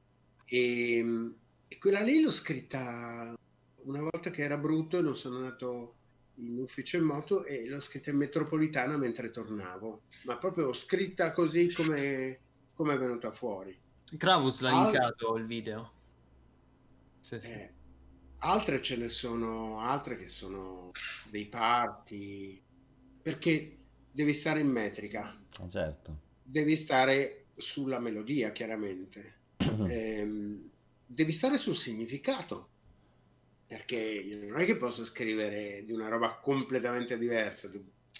E, e quella lì l'ho scritta una volta che era brutto e non sono andato in ufficio in moto e l'ho scritta in metropolitana mentre tornavo, ma proprio scritta così come, come è venuta fuori. Kravuz l'ha Al, linkato il video. Sì, sì. eh, altre ce ne sono, altre che sono dei parti, perché devi stare in metrica, Eh, certo. devi stare sulla melodia, chiaramente, ehm, devi stare sul significato, perché non è che posso scrivere di una roba completamente diversa,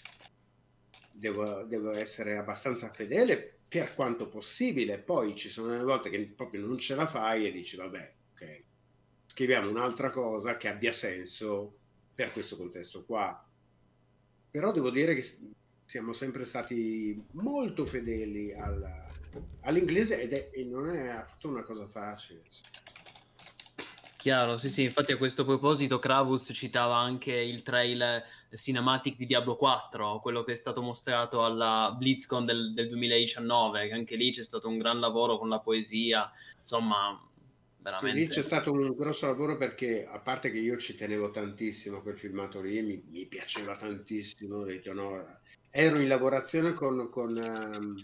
devo, devo essere abbastanza fedele per quanto possibile, poi ci sono delle volte che proprio non ce la fai e dici, vabbè, ok, scriviamo un'altra cosa che abbia senso per questo contesto qua. Però devo dire che siamo sempre stati molto fedeli alla, all'inglese ed è, e non è affatto una cosa facile. Chiaro, sì, sì, infatti a questo proposito Kravuz citava anche il trailer cinematic di Diablo quattro, quello che è stato mostrato alla BlizzCon del, del duemiladiciannove, che anche lì c'è stato un gran lavoro con la poesia, insomma, Sì, lì c'è veramente... stato un grosso lavoro perché, a parte che io ci tenevo tantissimo a quel filmato lì, mi, mi piaceva tantissimo, ho detto, no, ero in lavorazione con, con um,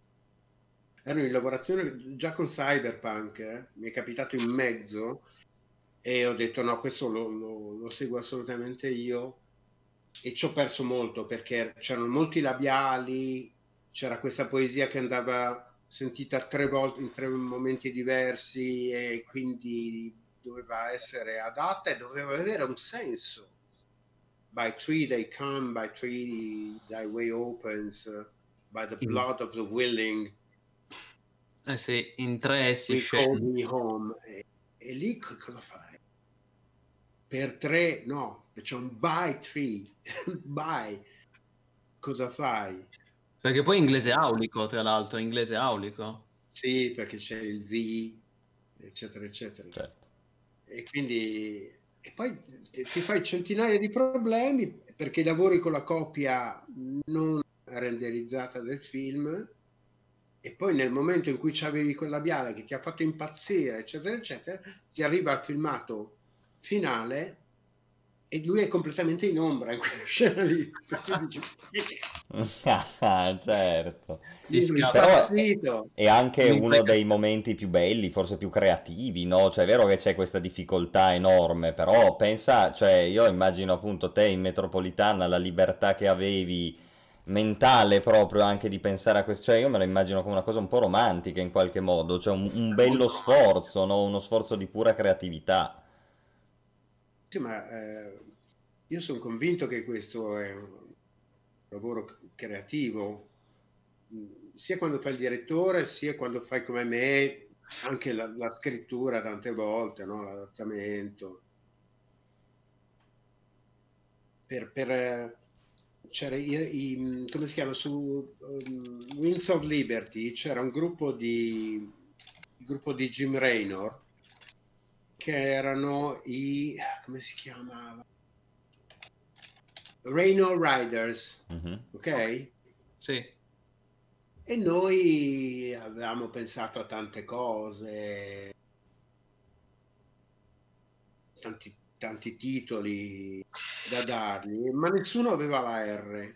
ero in lavorazione già con Cyberpunk, eh, mi è capitato in mezzo e ho detto no, questo lo, lo, lo seguo assolutamente io e ci ho perso molto perché c'erano molti labiali, c'era questa poesia che andava sentita tre volte in tre momenti diversi e quindi doveva essere adatta e doveva avere un senso. By three they come, by three thy way opens, uh, by the In, blood of the willing eh sì, in tre si we call scende. thee home. E, e lì cosa fai? Per tre, no, c'è un by three, by, cosa fai? Perché poi inglese Eh, aulico, tra l'altro, inglese aulico. sì, perché c'è il the, eccetera, eccetera. Certo. E quindi e poi ti fai centinaia di problemi perché lavori con la copia non renderizzata del film e poi nel momento in cui c'avevi quel labiale che ti ha fatto impazzire, eccetera, eccetera, ti arriva il filmato finale e lui è completamente in ombra in quella scena lì. Per cui dici, Ah, certo. Ti io sono Però scappa è, impazzito. è anche uno dei un'imprecazione. momenti più belli, forse più creativi, no? Cioè è vero che c'è questa difficoltà enorme, però pensa, cioè io immagino appunto te in metropolitana, la libertà che avevi mentale proprio anche di pensare a questo, cioè io me lo immagino come una cosa un po' romantica in qualche modo, cioè un, un bello Molto romantico. sforzo, no? Uno sforzo di pura creatività. Sì, ma eh, io sono convinto che questo è un lavoro c- creativo, mh, sia quando fai il direttore, sia quando fai come me, anche la, la scrittura tante volte, no? L'adattamento. Per, per, eh, c'era i, i- come si chiama su um, Wings of Liberty, c'era un gruppo di, il gruppo di Jim Raynor che erano i, come si chiamava? Raynor Riders, Mhm. Ok, ok? sì. E noi avevamo pensato a tante cose, tanti, tanti titoli da dargli, ma nessuno aveva la R.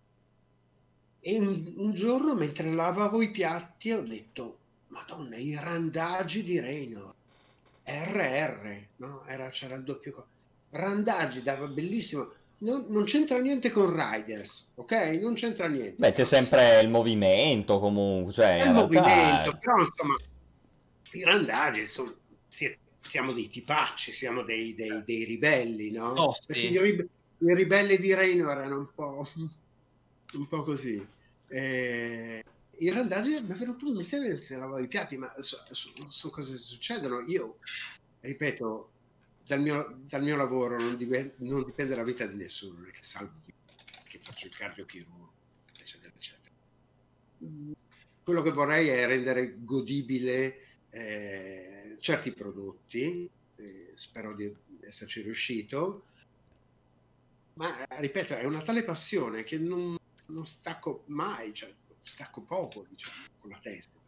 E un, un giorno, mentre lavavo i piatti, ho detto, Madonna, i randaggi di Raynor, R R, no? Era, c'era il doppio... co- Randaggi, dava bellissimo. Non, non c'entra niente con Riders, ok? Non c'entra niente, Beh, c'è però ci sta. sempre il movimento comunque, cioè È in il movimento, realtà... però insomma, i randaggi sono, sì, siamo dei tipacci, siamo dei, dei- dei ribelli, no? Perché Tosti. i, rib- i ribelli di Reino erano un po', un po' così. Eh, I randaggi mi è venuto in mente mentre lavavo i piatti, ma sono so, so cose che succedono. Io, ripeto, dal mio, dal mio lavoro non, dipe- non dipende la vita di nessuno, non è che salvo vite, che faccio il cardiochirurgo, eccetera, eccetera. Mm, Quello che vorrei è rendere godibile eh, certi prodotti, eh, spero di esserci riuscito, ma ripeto, è una tale passione che non, non stacco mai, cioè stacco poco, diciamo, con la testa,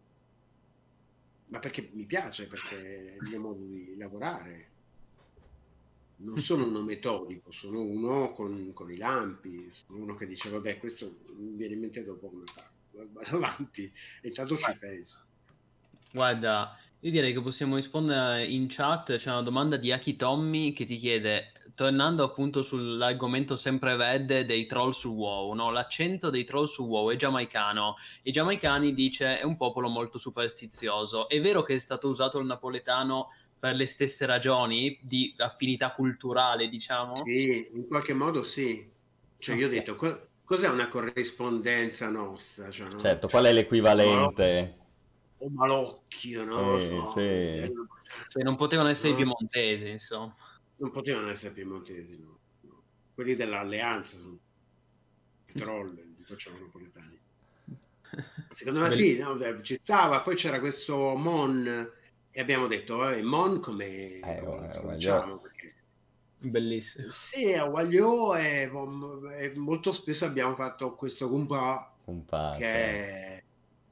ma perché mi piace, perché è il mio modo di lavorare. Non sono uno metodico, sono uno con, con i lampi, sono uno che dice, vabbè, questo mi viene in mente dopo come farlo, vado avanti e intanto ci penso. Guarda, io direi che possiamo rispondere in chat. C'è una domanda di Aki Tommy che ti chiede, tornando appunto sull'argomento sempreverde dei troll su WoW, no? L'accento dei troll su WoW è giamaicano. I giamaicani, dice, è un popolo molto superstizioso. È vero che è stato usato il napoletano per le stesse ragioni di affinità culturale, diciamo? Sì, in qualche modo sì. Cioè io ho Ok. detto, co- cos'è una corrispondenza nostra? Cioè, no? Certo, qual è O malo- l'equivalente? o malocchio, no? Sì, Oh, sì. eh, Cioè, non potevano essere i no? piemontesi, insomma. Non potevano essere piemontesi, no? No. Quelli dell'Alleanza sono i troll, li facevano napoletani. Secondo me sì, Bellissimo. no, eh, ci stava. Poi c'era questo Mon e abbiamo detto, vabbè, Mon come, Eh, come lo eh, voglio... traduciamo? Perché Bellissimo. sì, a Wagliò e, e molto spesso abbiamo fatto questo Gumpa Un pa', che certo. è,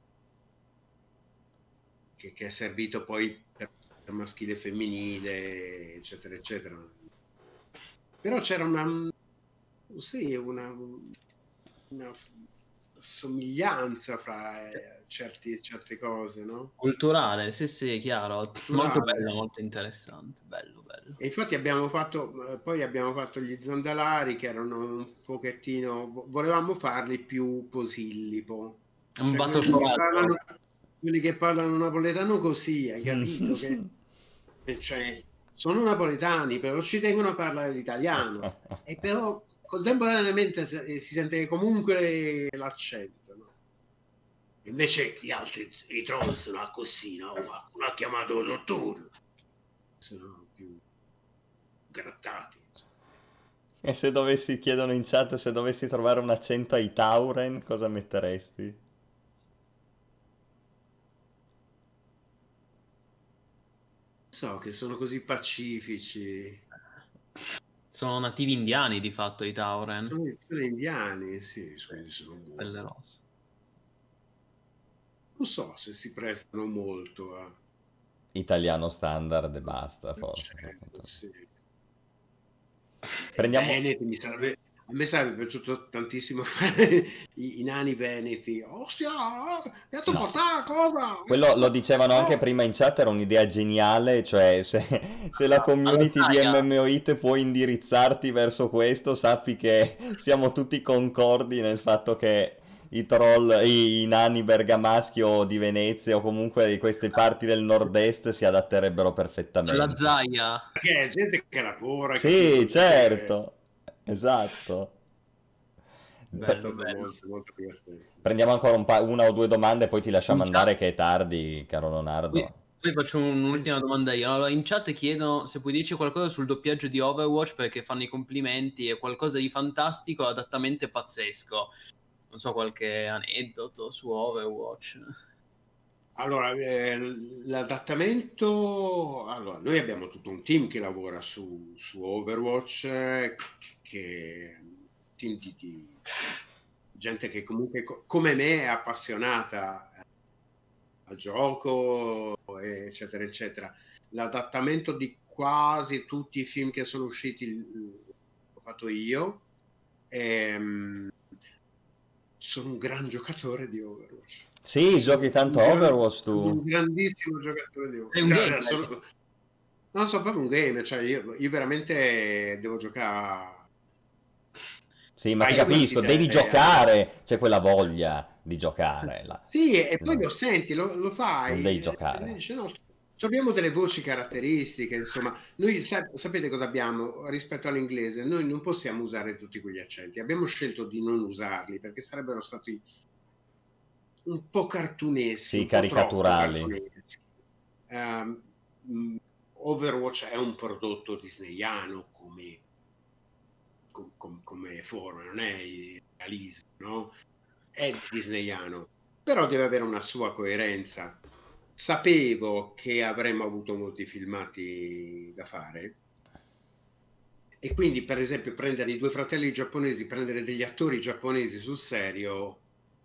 che, che è servito poi per, per maschile e femminile, eccetera, eccetera. Però c'era una, sì, una, una somiglianza fra eh, certi, certe cose, no? Culturale, sì, sì, chiaro. Molto Culturale. bello, molto interessante. Bello, bello. E infatti abbiamo fatto, eh, poi abbiamo fatto gli Zondalari che erano un pochettino, vo- volevamo farli più posillipo, Un cioè bacio quelli che coraggio. parlano, quelli che parlano napoletano così, hai capito? Che, eh, cioè, sono napoletani, però ci tengono a parlare l'italiano, e però contemporaneamente se- si sente comunque l'accento, no? Invece gli altri, i troll sono così, no? Qualcuno ha chiamato il dottore, sono più grattati, insomma. E se dovessi, chiedono in chat, se dovessi trovare un accento ai Tauren, cosa metteresti? So che sono così pacifici. Sono nativi indiani, di fatto, i Tauren. Sono, sono indiani, sì, Sì, quindi sono pelle buoni. rossa. non so se si prestano molto a... Italiano standard e basta, forse. Certo, sì. Prendiamo... Veneti mi sarebbe... A me sarebbe piaciuto tantissimo fare i, i nani veneti. Ostia, mi ha No. portare cosa? Quello lo dicevano Oh. anche prima in chat, era un'idea geniale, cioè se, se la community di Allora, M M O It può indirizzarti verso questo, sappi che siamo tutti concordi nel fatto che i troll, i, i nani bergamaschi o di Venezia o comunque di queste parti del nord-est si adatterebbero la perfettamente. Zaia. Perché è gente che lavora, Sì, capito? Gente- certo, esatto. È Pre- Bello, stato bello. molto, molto divertente. Prendiamo ancora un pa- una o due domande e poi ti lasciamo In andare chat- che è tardi, caro Poi, Leonardo. poi faccio un'ultima domanda io. Allora, in chat chiedono se puoi dirci qualcosa sul doppiaggio di Overwatch perché fanno i complimenti, è qualcosa di fantastico, l'adattamento è pazzesco. Non so, qualche aneddoto su Overwatch. Allora, eh, l'adattamento, allora, noi abbiamo tutto un team che lavora su, su Overwatch, eh, che team di, di gente che comunque co- come me è appassionata eh, al gioco, eccetera, eccetera. L'adattamento di quasi tutti i film che sono usciti l- l'ho fatto io. Ehm, sono un gran giocatore di Overwatch. Sì, Sono giochi tanto un, a gran- Overwatch un tu. grandissimo giocatore di Sei Overwatch. un Cioè, gamer. sono- non so, proprio un gamer, cioè io, io veramente devo giocare Sì, ma ti paio capisco, partite. devi eh, a- giocare, c'è quella voglia di giocare là. Sì, e poi No, lo senti, lo, lo non fai, devi e lui giocare. dice no, troviamo delle voci caratteristiche, insomma, noi sa- sapete cosa abbiamo rispetto all'inglese? Noi non possiamo usare tutti quegli accenti, abbiamo scelto di non usarli perché sarebbero stati un po' cartuneschi, Sì, un po' troppo caricaturali. cartuneschi. Ehm, mh, Overwatch è un prodotto disneyano come, com- com- come forma, non è il realismo, no? È disneyano, però deve avere una sua coerenza. Sapevo che avremmo avuto molti filmati da fare e quindi, per esempio, prendere i due fratelli giapponesi, prendere degli attori giapponesi sul serio,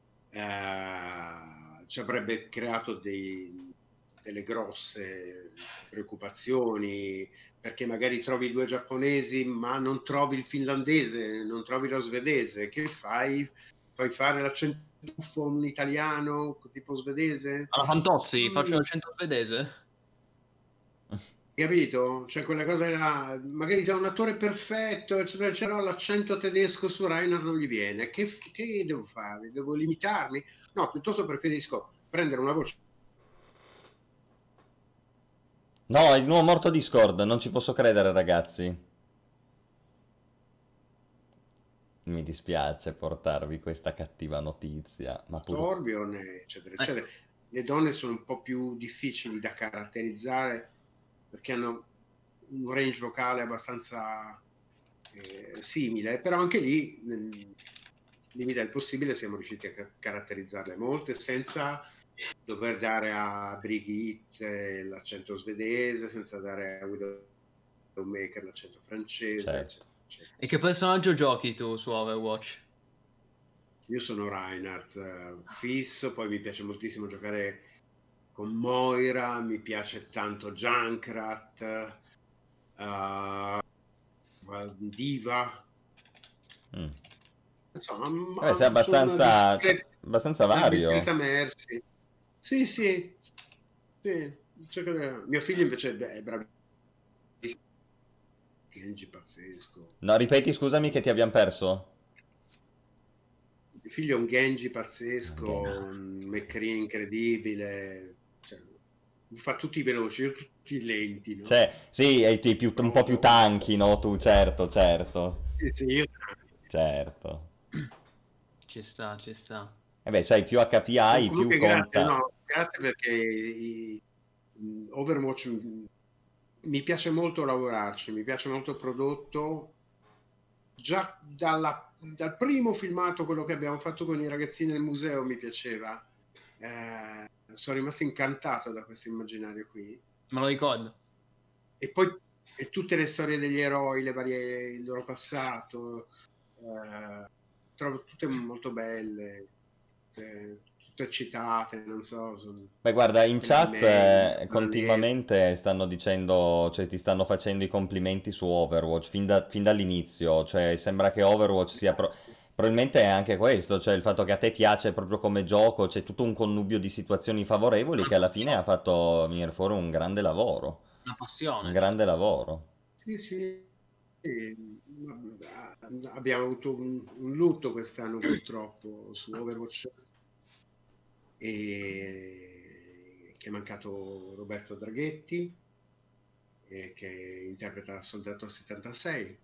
eh, ci avrebbe creato dei- delle grosse preoccupazioni, perché magari trovi due giapponesi, ma non trovi il finlandese, non trovi lo svedese. Che fai? Fai fare l'accento buffo a un italiano tipo svedese? Alla Fantozzi, faccio Mm, l'accento svedese. capito? Cioè quella cosa là, magari da un attore perfetto, eccetera, eccetera, l'accento tedesco su Reiner non gli viene. Che, che devo fare? Devo limitarmi? No, piuttosto preferisco prendere una voce. No, è di nuovo morto Discord, non ci posso credere, ragazzi. Mi dispiace portarvi questa cattiva notizia, ma pur... Torbjorn, eccetera, Eh, eccetera. Le donne sono un po' più difficili da caratterizzare perché hanno un range vocale abbastanza eh, simile, però anche lì, nel limite del possibile, siamo riusciti a ca- caratterizzarle molte senza dover dare a Brigitte l'accento svedese, senza dare a Widowmaker l'accento francese, Certo. eccetera, eccetera. E che personaggio giochi tu su Overwatch? Io sono Reinhardt eh, fisso, poi mi piace moltissimo giocare con Moira, mi piace tanto Junkrat, eh, Diva, Mm. insomma, Eh, sei ma sono una abbastanza, cioè, discreta, abbastanza una vario. discreta Mercy. Sì, sì, sì. Cioè, mio figlio invece beh, è bravissimo, Genji pazzesco. No, ripeti, scusami che ti abbiamo perso. Mio figlio è un Genji pazzesco, Genji. un McCree incredibile, cioè, fa tutti veloci, io tutti lenti, no? Cioè, sì, hai i più- un po' più Proprio. tanchi, no? Tu, certo, certo. Sì, sì, io... Certo. Ci sta, ci sta. E beh, sai, più H P hai, più Comunque grazie, conta. no, grazie perché i- mh, Overwatch mh, mi piace molto lavorarci, mi piace molto il prodotto. Già dalla- dal primo filmato, quello che abbiamo fatto con i ragazzini del museo, mi piaceva. Eh, sono rimasto incantato da questo immaginario qui. Me lo ricordo. E poi e tutte le storie degli eroi, le varie, il loro passato, eh, trovo tutte molto belle, tutte, tutte citate, non so. Sono Beh, guarda, in quelle chat email, eh, mail. continuamente stanno dicendo, cioè ti stanno facendo i complimenti su Overwatch fin, da- fin dall'inizio, cioè sembra che Overwatch sia... pro- Grazie. Probabilmente è anche questo, cioè il fatto che a te piace proprio come gioco, c'è tutto un connubio di situazioni favorevoli Una che alla fine ha passione, fatto venire fuori un grande lavoro, una un passione, cioè. grande lavoro. Sì, sì. Sì, ma- abbiamo avuto un, un lutto quest'anno purtroppo su Overwatch, e che è mancato Roberto Draghetti, eh, che interpreta il Soldato settantasei,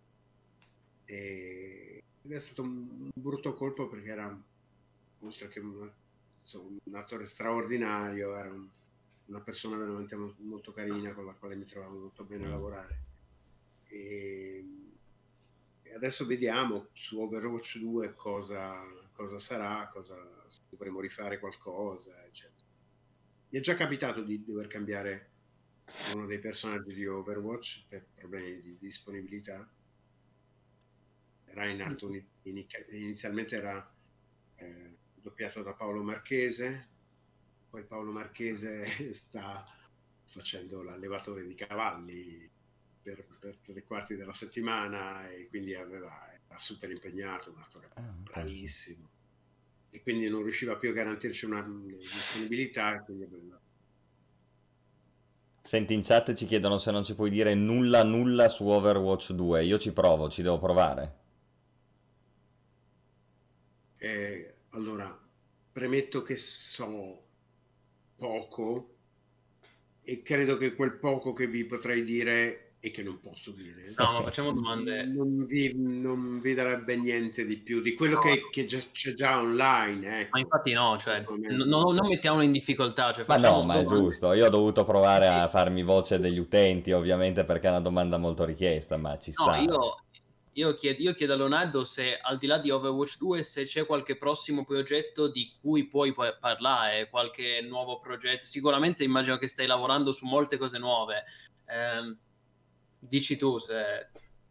e, ed è stato un brutto colpo perché era, oltre che un, insomma, un attore straordinario, era un- una persona veramente mo- molto carina con la quale mi trovavo molto bene a Mm. lavorare. E, e adesso vediamo su Overwatch due cosa, cosa sarà, cosa, se dovremo rifare qualcosa, eccetera. Mi è già capitato di dover cambiare uno dei personaggi di Overwatch per problemi di disponibilità. Reinhardt uni- inic- inizialmente era eh, doppiato da Paolo Marchese, poi Paolo Marchese sta facendo l'allevatore di cavalli per, per tre quarti della settimana, e quindi aveva, era super impegnato, un attore Ah, penso. bravissimo, e quindi non riusciva più a garantirci una, una disponibilità, e quindi abbiamo- Senti, in chat ci chiedono se non ci puoi dire nulla nulla su Overwatch due. Io ci provo, ci devo provare. eh, allora, premetto che so poco, e credo che quel poco che vi potrei dire e che non posso dire No, ma facciamo domande. non vi, non vi darebbe niente di più di quello No, che, che già- c'è già online, ma ecco. infatti no, cioè, Questo n- me- no- non mettiamolo in difficoltà, cioè Ma no, facciamo ma è domande. giusto. Io ho dovuto provare Sì. a farmi voce degli utenti, ovviamente, perché è una domanda molto richiesta, ma ci No, sta. io, io chiedo, io chiedo a Leonardo se al di là di Overwatch due, se c'è qualche prossimo progetto di cui puoi pa- parlare, qualche nuovo progetto. Sicuramente immagino che stai lavorando su molte cose nuove. Ehm, dici tu se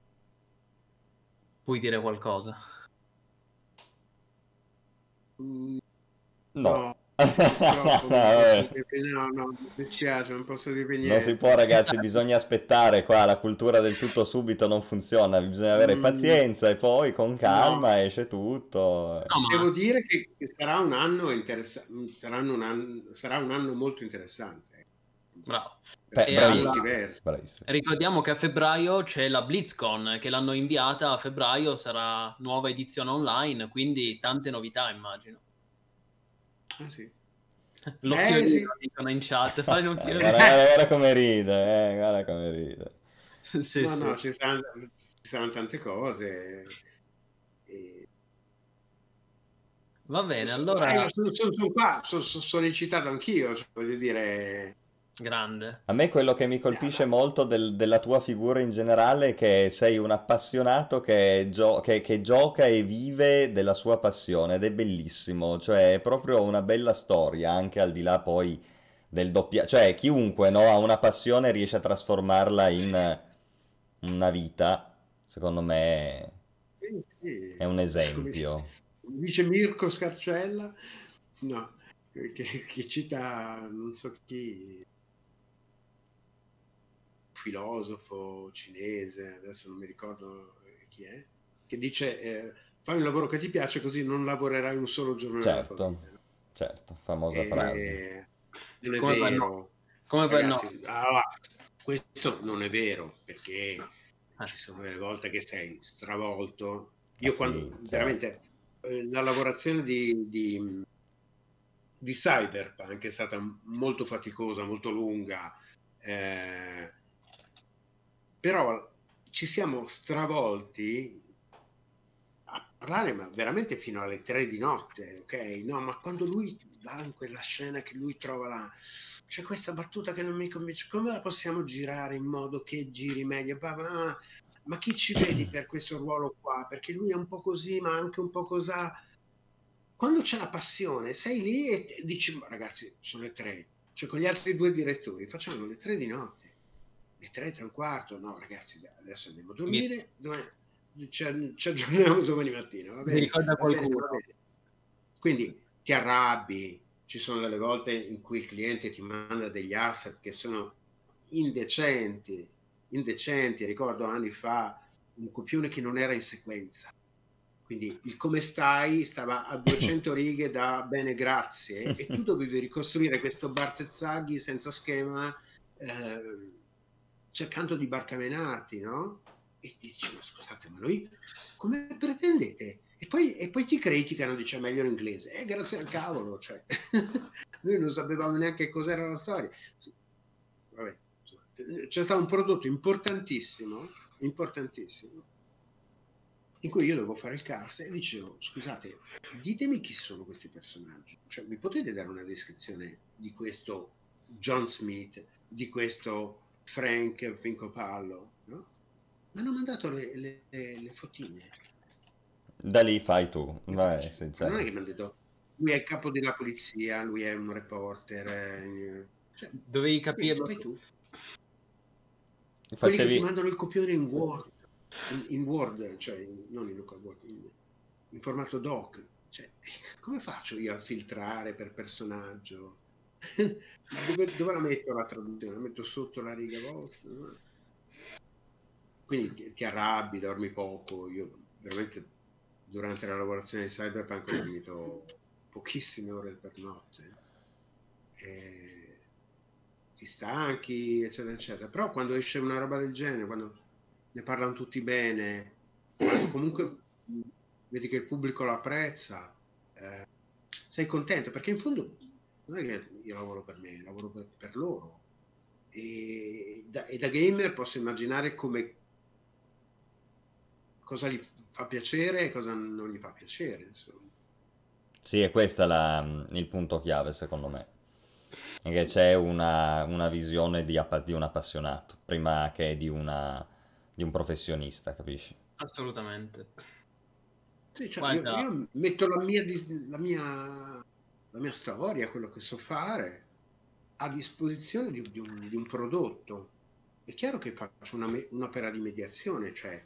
puoi dire qualcosa. Mm, No. no, purtroppo non posso Vabbè. dirvi, no, no, mi dispiace, non posso dirvi Non si può, niente. ragazzi, bisogna aspettare qua, la cultura del tutto subito non funziona, bisogna avere Mm, pazienza e poi con no, calma esce tutto. No, ma devo dire che, che sarà un anno interessante, saranno un anno, sarà un anno molto interessante, bravo. Beh, per E molti bravissimo, alla- versi. bravissimo. ricordiamo che a febbraio c'è la BlizzCon che l'hanno inviata a febbraio, sarà nuova edizione online, quindi tante novità, immagino. Ah, sì. Eh L'occhiolino sì. dicono in chat, fai un Guarda, occhiolino. guarda, guarda come ride, eh, guarda come ride. Sì, No, sì. no, ci saranno, ci saranno tante cose. E, Va bene, so- allora eh, sono, sono- sono qua, sono, sono sollecitato anch'io, cioè, voglio dire, grande. A me quello che mi colpisce eh, molto del- della tua figura in generale è che sei un appassionato che, gio- che- che gioca e vive della sua passione ed è bellissimo, cioè è proprio una bella storia, anche al di là poi del doppia... Cioè chiunque no, ha una passione riesce a trasformarla in una vita, secondo me sì, è un sì, come esempio. dice Mirko Scarcella, no, che, che cita non so chi, filosofo cinese, adesso non mi ricordo chi è, che dice eh, fai un lavoro che ti piace così non lavorerai un solo giorno nella tua Certo, vita. No? certo, famosa frase. E non è Come per noi. vero, Come per noi. ragazzi, allora, questo non è vero, perché Eh, ci sono delle volte che sei stravolto. Ah Io quando sì, certo. veramente eh, la lavorazione di, di, di Cyberpunk è stata molto faticosa, molto lunga, eh, però ci siamo stravolti a parlare, ma veramente fino alle tre di notte, ok? No, ma quando lui va in quella scena che lui trova la... C'è questa battuta che non mi convince, come la possiamo girare in modo che giri meglio? Ma, ma, ma chi ci vedi per questo ruolo qua? Perché lui è un po' così, ma anche un po' cosà. Quando c'è la passione, sei lì e dici, ma ragazzi, sono le tre. Cioè con gli altri due direttori facciamo le tre di notte, le tre, tre e un quarto. No, ragazzi, adesso andiamo a mi, dormire, ci, ci aggiorniamo domani mattina, va mi bene, ricorda va bene, va qualcuno. bene. Quindi ti arrabbi, ci sono delle volte in cui il cliente ti manda degli asset che sono indecenti, indecenti. Ricordo anni fa un copione che non era in sequenza, quindi il come stai stava a duecento righe da bene grazie, e tu dovevi ricostruire questo Bartezzaghi senza schema, eh, cercando di barcamenarti, no? E ti dici, scusate, ma noi come pretendete? E poi, e poi ti criticano, dice meglio l'inglese. Eh, grazie al cavolo, cioè. Noi non sapevamo neanche cos'era la storia. Vabbè, c'è stato un prodotto importantissimo, importantissimo, in cui io dovevo fare il cast e dicevo, scusate, ditemi chi sono questi personaggi. Cioè, mi potete dare una descrizione di questo John Smith, di questo Frank Pincopallo, no? Mi hanno mandato le, le, le fotine. Da lì fai tu, vai, Cioè, senza... non è che mi hanno detto, lui è il capo della polizia, lui è un reporter. Eh, cioè, dovevi capirlo. Fai tu. Facevi... Quelli che ti mandano il copione in Word, in, in Word, cioè non in local Word, in, in formato doc. Cioè, come faccio io a filtrare per personaggio? dove, dove la metto la traduzione? La metto sotto la riga vostra? No? Quindi ti, ti arrabbi, dormi poco. Io veramente durante la lavorazione di Cyberpunk ho dormito pochissime ore per notte. E ti stanchi, eccetera, eccetera. Però quando esce una roba del genere, quando ne parlano tutti bene, quando comunque vedi che il pubblico lo apprezza, eh, sei contento, perché in fondo non è che io lavoro per me, lavoro per, per loro. E da, e da gamer posso immaginare come cosa gli fa piacere e cosa non gli fa piacere, insomma. Sì, è questo il punto chiave, secondo me. È che c'è una, una visione di, appa- di un appassionato, prima che di, una, di un professionista, capisci? Assolutamente. Sì, cioè, io, io metto la mia, la, mia, la mia storia, quello che so fare, a disposizione di, di, un, di un prodotto. È chiaro che faccio una, un'opera di mediazione, cioè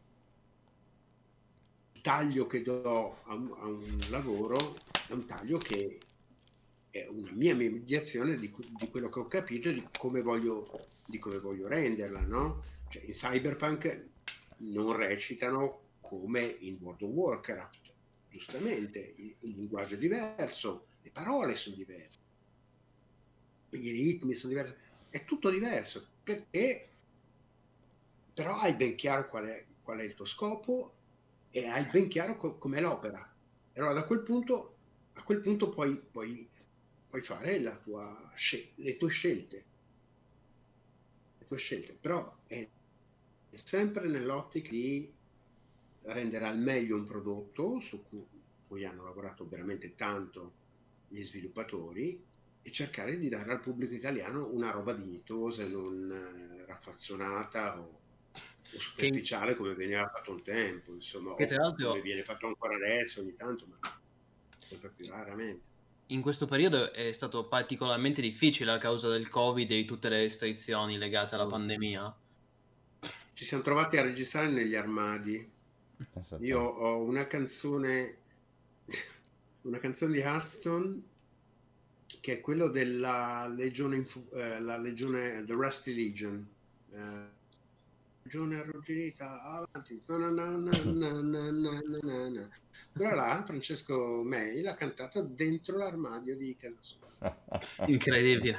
il taglio che do a un, a un lavoro è un taglio che è una mia mediazione di, di quello che ho capito e di come voglio, di come voglio renderla, no? Cioè, in Cyberpunk non recitano come in World of Warcraft, giustamente, il, il linguaggio è diverso, le parole sono diverse, i ritmi sono diversi, è tutto diverso, perché però hai ben chiaro qual è, qual è il tuo scopo e hai ben chiaro co- com'è l'opera. E allora da quel punto, a quel punto puoi, puoi, puoi fare la tua scel- le tue scelte, le tue scelte, però è, è sempre nell'ottica di rendere al meglio un prodotto su cui, cui hanno lavorato veramente tanto gli sviluppatori e cercare di dare al pubblico italiano una roba dignitosa e non eh, raffazzonata o, o superficiale che, come veniva fatto un tempo, insomma, o come viene fatto ancora adesso ogni tanto, ma sempre più raramente. In questo periodo è stato particolarmente difficile a causa del Covid e di tutte le restrizioni legate alla pandemia. Ci siamo trovati a registrare negli armadi. Io ho una canzone, una canzone di Hearthstone che è quello della legione, eh, la legione, The Rusty Legion. Eh, legione arrugginita, avanti. Na, na, na, na, quella là, Francesco May, l'ha cantata dentro l'armadio di casa sua. Incredibile.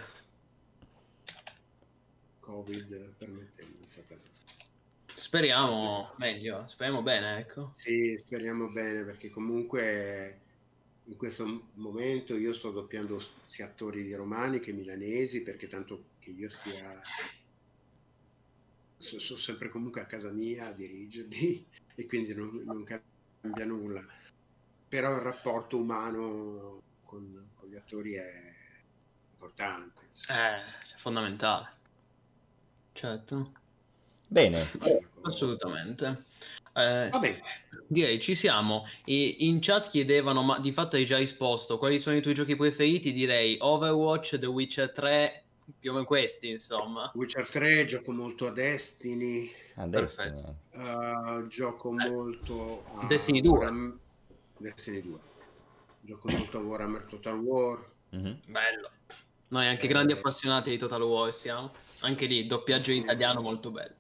Covid permettendo, è stata... Speriamo meglio, speriamo bene, ecco. Sì, speriamo bene, perché comunque in questo momento io sto doppiando sia attori romani che milanesi, perché tanto che io sia sono so sempre comunque a casa mia a dirigerli e quindi non, non cambia nulla, però il rapporto umano con, con gli attori è importante, è fondamentale, certo. Bene, assolutamente. Eh, Vabbè. Direi ci siamo. E in chat chiedevano, ma di fatto hai già risposto, quali sono i tuoi giochi preferiti? Direi Overwatch, The Witcher tre, più o meno questi, insomma. Witcher tre, gioco molto a Destiny. A Destiny. Uh, gioco eh. molto a Destiny due. Ora... Destiny due. gioco molto a Warhammer Total War. Mm-hmm. Bello. Noi anche eh, grandi appassionati di Total War siamo. Anche lì, doppiaggio sì. in italiano molto bello.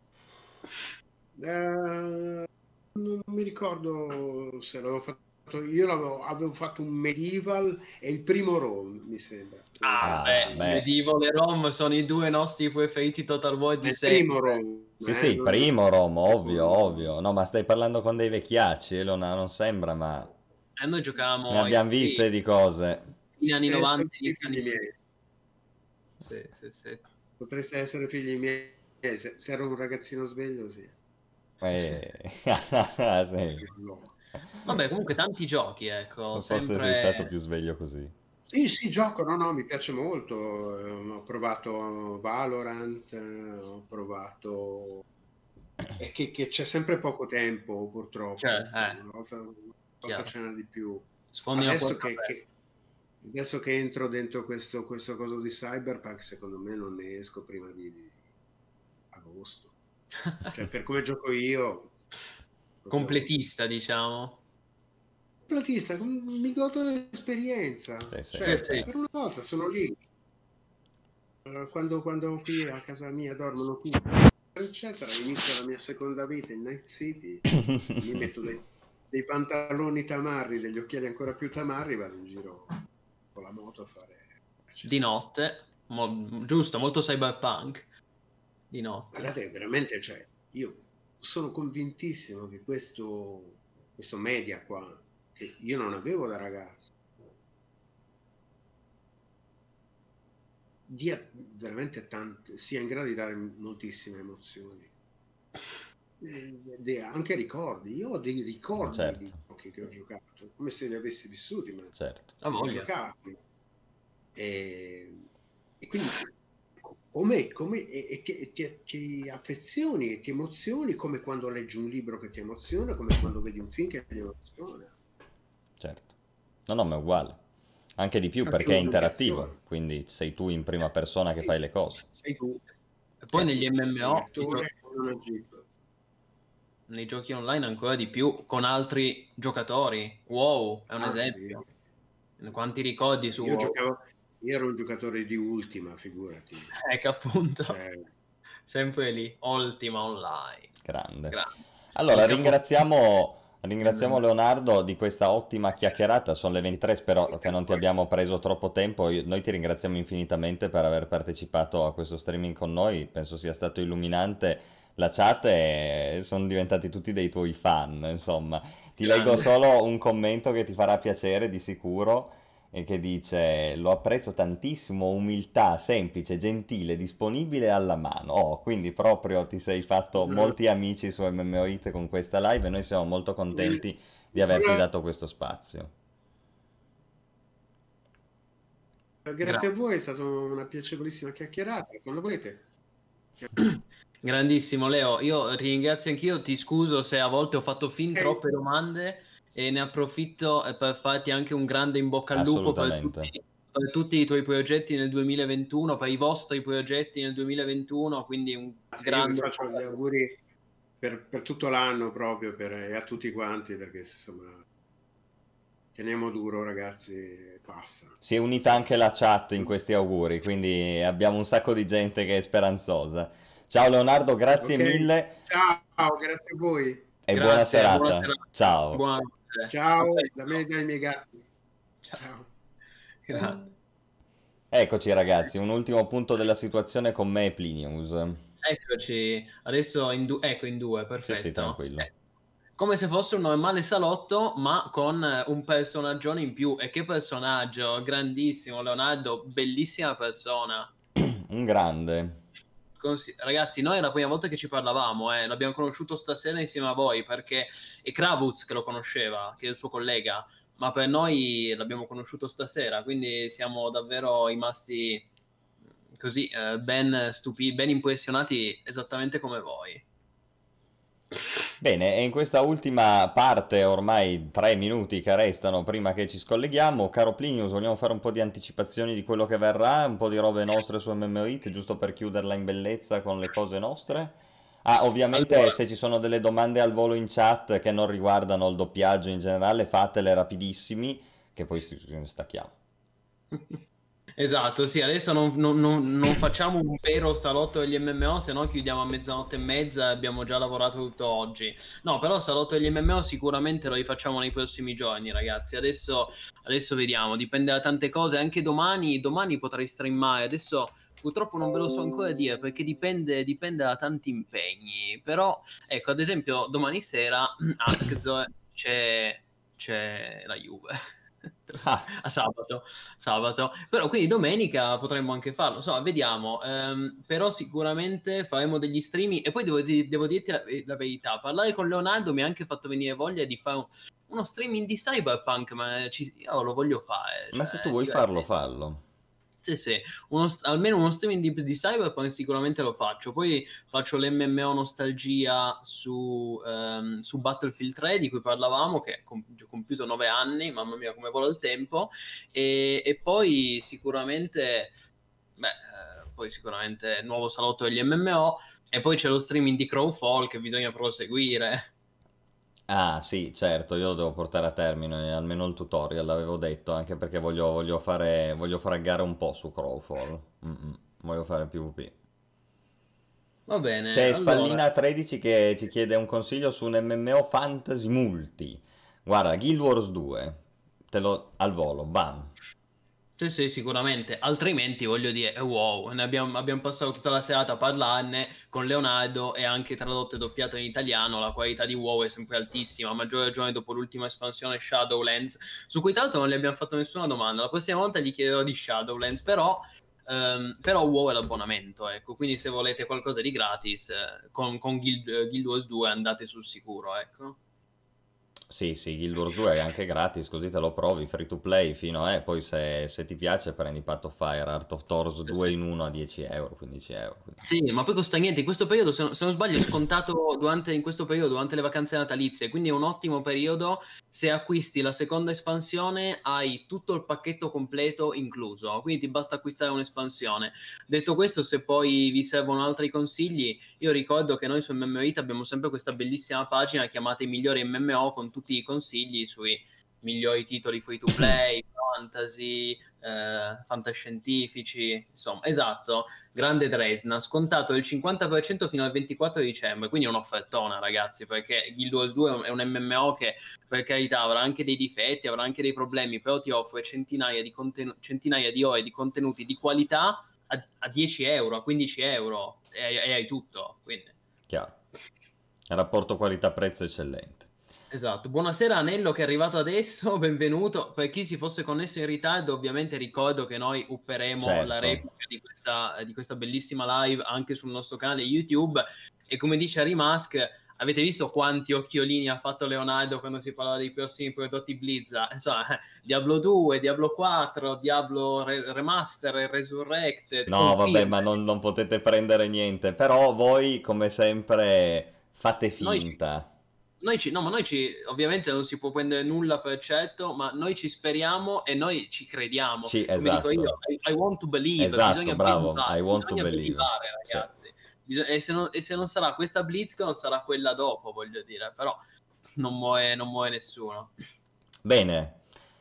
Eh, non mi ricordo se l'avevo fatto. Io l'avevo, avevo fatto un Medieval e il primo Rom, mi sembra. Ah, ah beh, beh. Medieval e Rom sono i due nostri preferiti Total War di il sempre. Primo Rom. Sì, eh, sì, primo Rom, ovvio, ovvio. No, ma stai parlando con dei vecchiacci, eh, non, non sembra, ma... E noi giocavamo... Ne abbiamo sì, viste di cose. Negli anni novanta. I figli miei. Sì, sì, sì. Potreste essere figli miei, se, se ero un ragazzino sveglio, sì. Eh. Sì. Vabbè, comunque tanti giochi, ecco. Forse sempre... sei stato più sveglio così. Sì, sì, gioco, no, no, mi piace molto. Ho provato Valorant, ho provato... È che, che c'è sempre poco tempo, purtroppo. Cioè, eh. Una volta, una volta ce n'è di più. Sfondi Adesso che, che, adesso che entro dentro questo, questo coso di Cyberpunk, secondo me non ne esco prima di, di agosto. Cioè, per come gioco io... Completista, diciamo. Completista, mi godo l'esperienza. Sì, sì, cioè, sì. Per una volta sono lì. Quando, quando qui a casa mia dormono qui, eccetera, inizio la mia seconda vita in Night City, mi metto dei, dei pantaloni tamarri, degli occhiali ancora più tamarri, vado in giro con la moto a fare... Eccetera. Di notte, mo, giusto, molto cyberpunk. Di notte. Guardate, veramente, cioè, io sono convintissimo che questo, questo media qua, che io non avevo da ragazzo, dia veramente tante, sia in grado di dare moltissime emozioni, e anche ricordi. Io ho dei ricordi, certo, di giochi che ho giocato, come se li avessi vissuti, ma certo, ho giocati. E, e quindi come, come e, e ti, ti, ti affezioni e ti emozioni, come quando leggi un libro che ti emoziona, come quando vedi un film che ti emoziona. Certo. No, no, ma è uguale. Anche di più, perché è interattivo, quindi sei tu in prima persona che sì, fai le cose. Sei tu. E poi negli M M O, giochi... nei giochi online ancora di più, con altri giocatori. WoW è un ah, esempio. Sì. Quanti ricordi su io WoW? Giocavo, io ero un giocatore di Ultima, figurati. Ecco, appunto. Cioè... Sempre lì, Ultima Online. Grande. Grande. Allora, ringraziamo... Ringraziamo Leonardo di questa ottima chiacchierata, sono le ventitré, spero che non ti abbiamo preso troppo tempo. Io, noi ti ringraziamo infinitamente per aver partecipato a questo streaming con noi, penso sia stato illuminante. La chat e sono diventati tutti dei tuoi fan, insomma. Ti Grande. Leggo solo un commento che ti farà piacere di sicuro e che dice: lo apprezzo tantissimo, umiltà, semplice, gentile, disponibile alla mano. Oh, quindi proprio ti sei fatto molti amici su M M O Hit con questa live e noi siamo molto contenti di averti dato questo spazio. Grazie Gra- a voi, è stata una piacevolissima chiacchierata, quando volete. Grandissimo Leo, io ti ringrazio anch'io, ti scuso se a volte ho fatto fin troppe domande e ne approfitto per farti anche un grande in bocca al lupo per tutti, per tutti i tuoi progetti nel duemilaventuno, per i vostri progetti nel duemilaventuno, quindi un sì, grande... vi faccio gli auguri per, per tutto l'anno proprio per, e a tutti quanti, perché insomma teniamo duro ragazzi, passa. Si è unita sì. anche la chat in questi auguri, quindi abbiamo un sacco di gente che è speranzosa. Ciao Leonardo, grazie okay. mille. Ciao, grazie a voi. E grazie, buona, serata. buona serata. Ciao. Buona... Ciao, okay. Da me e dai miei gatti. Ciao. Grazie. Eccoci ragazzi, un ultimo punto della situazione con me e Plinius. Eccoci, adesso in, du- ecco, in due, perfetto. Sì, sì, tranquillo. Eh, come se fosse un normale salotto, ma con un personaggione in più. E che personaggio, grandissimo, Leonardo, bellissima persona. Un grande. Consi- Ragazzi, noi è la prima volta che ci parlavamo, eh. L'abbiamo conosciuto stasera insieme a voi, perché è Kravuz che lo conosceva, che è il suo collega, ma per noi l'abbiamo conosciuto stasera, quindi siamo davvero rimasti così eh, ben stupiti, ben impressionati esattamente come voi. Bene, e in questa ultima parte, ormai tre minuti che restano prima che ci scolleghiamo, caro Plinius, vogliamo fare un po' di anticipazioni di quello che verrà, un po' di robe nostre su M M O Hit, giusto per chiuderla in bellezza con le cose nostre? Ah, ovviamente allora, se ci sono delle domande al volo in chat che non riguardano il doppiaggio in generale, fatele rapidissimi, che poi stacchiamo. Esatto, sì, adesso non, non- non- non facciamo un vero salotto degli M M O, se no chiudiamo a mezzanotte e mezza e abbiamo già lavorato tutto oggi. No, però salotto degli M M O sicuramente lo rifacciamo nei prossimi giorni, ragazzi. Adesso, adesso vediamo, dipende da tante cose. Anche domani, domani potrei streamare. Adesso purtroppo non ve lo so ancora dire perché dipende, dipende da tanti impegni. Però, ecco, ad esempio, domani sera Askzo c'è c'è la Juve. Ah, A sabato, sabato. Però quindi domenica potremmo anche farlo. So, vediamo. Ehm, però sicuramente faremo degli streaming. E poi devo, di- devo dirti la, la verità. Parlare con Leonardo mi ha anche fatto venire voglia di fare un- uno streaming di Cyberpunk, ma ci- io lo voglio fare. ma se tu Cioè, è vuoi farlo, divertente. fallo. Sì, sì, uno st- almeno uno streaming di, di Cyberpunk sicuramente lo faccio. Poi faccio l'M M O nostalgia su, ehm, su Battlefield tre di cui parlavamo, che è com- ho compiuto nove anni, mamma mia come vola il tempo. E, e poi sicuramente, beh, eh, poi sicuramente il nuovo salotto degli M M O. E poi c'è lo streaming di Crowfall che bisogna proseguire. Ah, sì, certo, io lo devo portare a termine, almeno il tutorial, l'avevo detto, anche perché voglio, voglio fare, voglio fare gare un po' su Crowfall. Mm-mm, voglio fare PvP. Va bene, C'è allora. Spallina tredici che ci chiede un consiglio su un M M O Fantasy Multi. Guarda, Guild Wars due, te lo al volo, bam. Sì, sì, sicuramente, altrimenti voglio dire, eh, wow, ne abbiamo, abbiamo passato tutta la serata a parlarne con Leonardo e anche tradotto e doppiato in italiano, la qualità di WoW è sempre altissima, a maggior ragione dopo l'ultima espansione Shadowlands, su cui tra l'altro non gli abbiamo fatto nessuna domanda, la prossima volta gli chiederò di Shadowlands, però, ehm, però WoW è l'abbonamento, ecco, quindi se volete qualcosa di gratis, eh, con, con Guild, eh, Guild Wars due andate sul sicuro, ecco. Sì, sì, Guild Wars due è anche gratis, così te lo provi, free to play fino a... Eh, poi se, se ti piace prendi Path of Fire, Art of Thors Sì, due sì. in uno a dieci euro, quindici euro. quindi- Sì, ma poi costa niente. In questo periodo, se non, se non sbaglio, è scontato durante, in questo periodo, durante le vacanze natalizie. Quindi è un ottimo periodo. Se acquisti la seconda espansione, hai tutto il pacchetto completo incluso. Quindi ti basta acquistare un'espansione. Detto questo, se poi vi servono altri consigli, io ricordo che noi su M M O It abbiamo sempre questa bellissima pagina chiamata I migliori M M O con tutti i consigli sui migliori titoli free to play, fantasy, eh, fantascientifici, insomma, esatto. Grande Dresna, scontato il cinquanta per cento fino al ventiquattro dicembre, quindi è un'offertona, ragazzi, perché Guild Wars due è un M M O che, per carità, avrà anche dei difetti, avrà anche dei problemi, però ti offre centinaia di, contenu- centinaia di ore di contenuti di qualità a, a dieci euro, a quindici euro, e, e hai tutto, quindi... Chiaro. Rapporto qualità-prezzo eccellente. Esatto, buonasera Anello che è arrivato adesso, benvenuto. Per chi si fosse connesso in ritardo, ovviamente ricordo che noi upperemo la Certo. replica di questa, di questa bellissima live anche sul nostro canale YouTube e come dice Rimask, avete visto quanti occhiolini ha fatto Leonardo quando si parlava dei prossimi prodotti Blizzard? Insomma, Diablo due, Diablo quattro, Diablo Re- Remaster, Resurrected, No, vabbè, ma conferme. non, non potete prendere niente, però voi, come sempre, fate Noi ci finta. Noi ci, no, ma noi ci, ovviamente non si può prendere nulla per certo, ma noi ci speriamo e noi ci crediamo. Sì, Come dico io, esatto. I, I want to believe, Esatto, bisogna bravo. I believare, want to bisogna believe. believare, Sì. ragazzi. Bisog- e, se non, e se non sarà questa BlizzCon, sarà quella dopo, voglio dire, però non muore, non muore nessuno. Bene.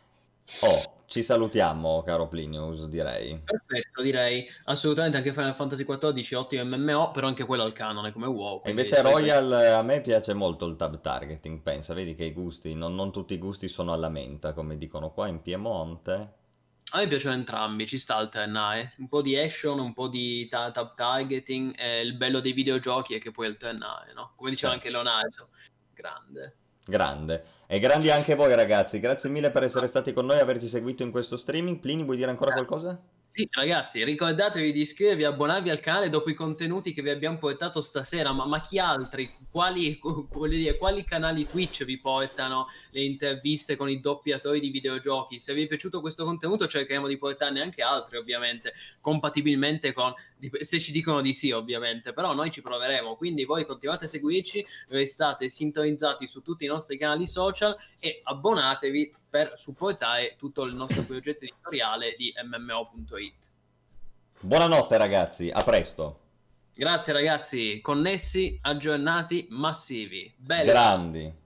Oh, ci salutiamo, caro Plinius, direi. Perfetto, direi assolutamente anche Final Fantasy quattordici, ottimo M M O, però anche quello al canone come WoW, E quindi invece solito... Royal, a me piace molto il tab targeting, pensa, vedi che i gusti, non, non tutti i gusti sono alla menta, come dicono qua in Piemonte. A me piacciono entrambi, ci sta alternare. Un po' di action, un po' di ta- tab targeting. E il bello dei videogiochi è che puoi alternare, no? Come diceva Certo. anche Leonardo. Grande. Grande. E grandi anche voi ragazzi, grazie mille per essere stati con noi e averci seguito in questo streaming. Plini, vuoi dire ancora qualcosa? Sì, ragazzi, ricordatevi di iscrivervi, abbonarvi al canale dopo i contenuti che vi abbiamo portato stasera, ma, ma chi altri? Quali, voglio dire, quali canali Twitch vi portano le interviste con i doppiatori di videogiochi? Se vi è piaciuto questo contenuto cercheremo di portarne anche altri, ovviamente, compatibilmente con, se ci dicono di sì, ovviamente, però noi ci proveremo, quindi voi continuate a seguirci, restate sintonizzati su tutti i nostri canali social e abbonatevi per supportare tutto il nostro progetto editoriale di M M O punto it. Buonanotte ragazzi, a presto. Grazie ragazzi, connessi, aggiornati, massivi. Bella! Grandi.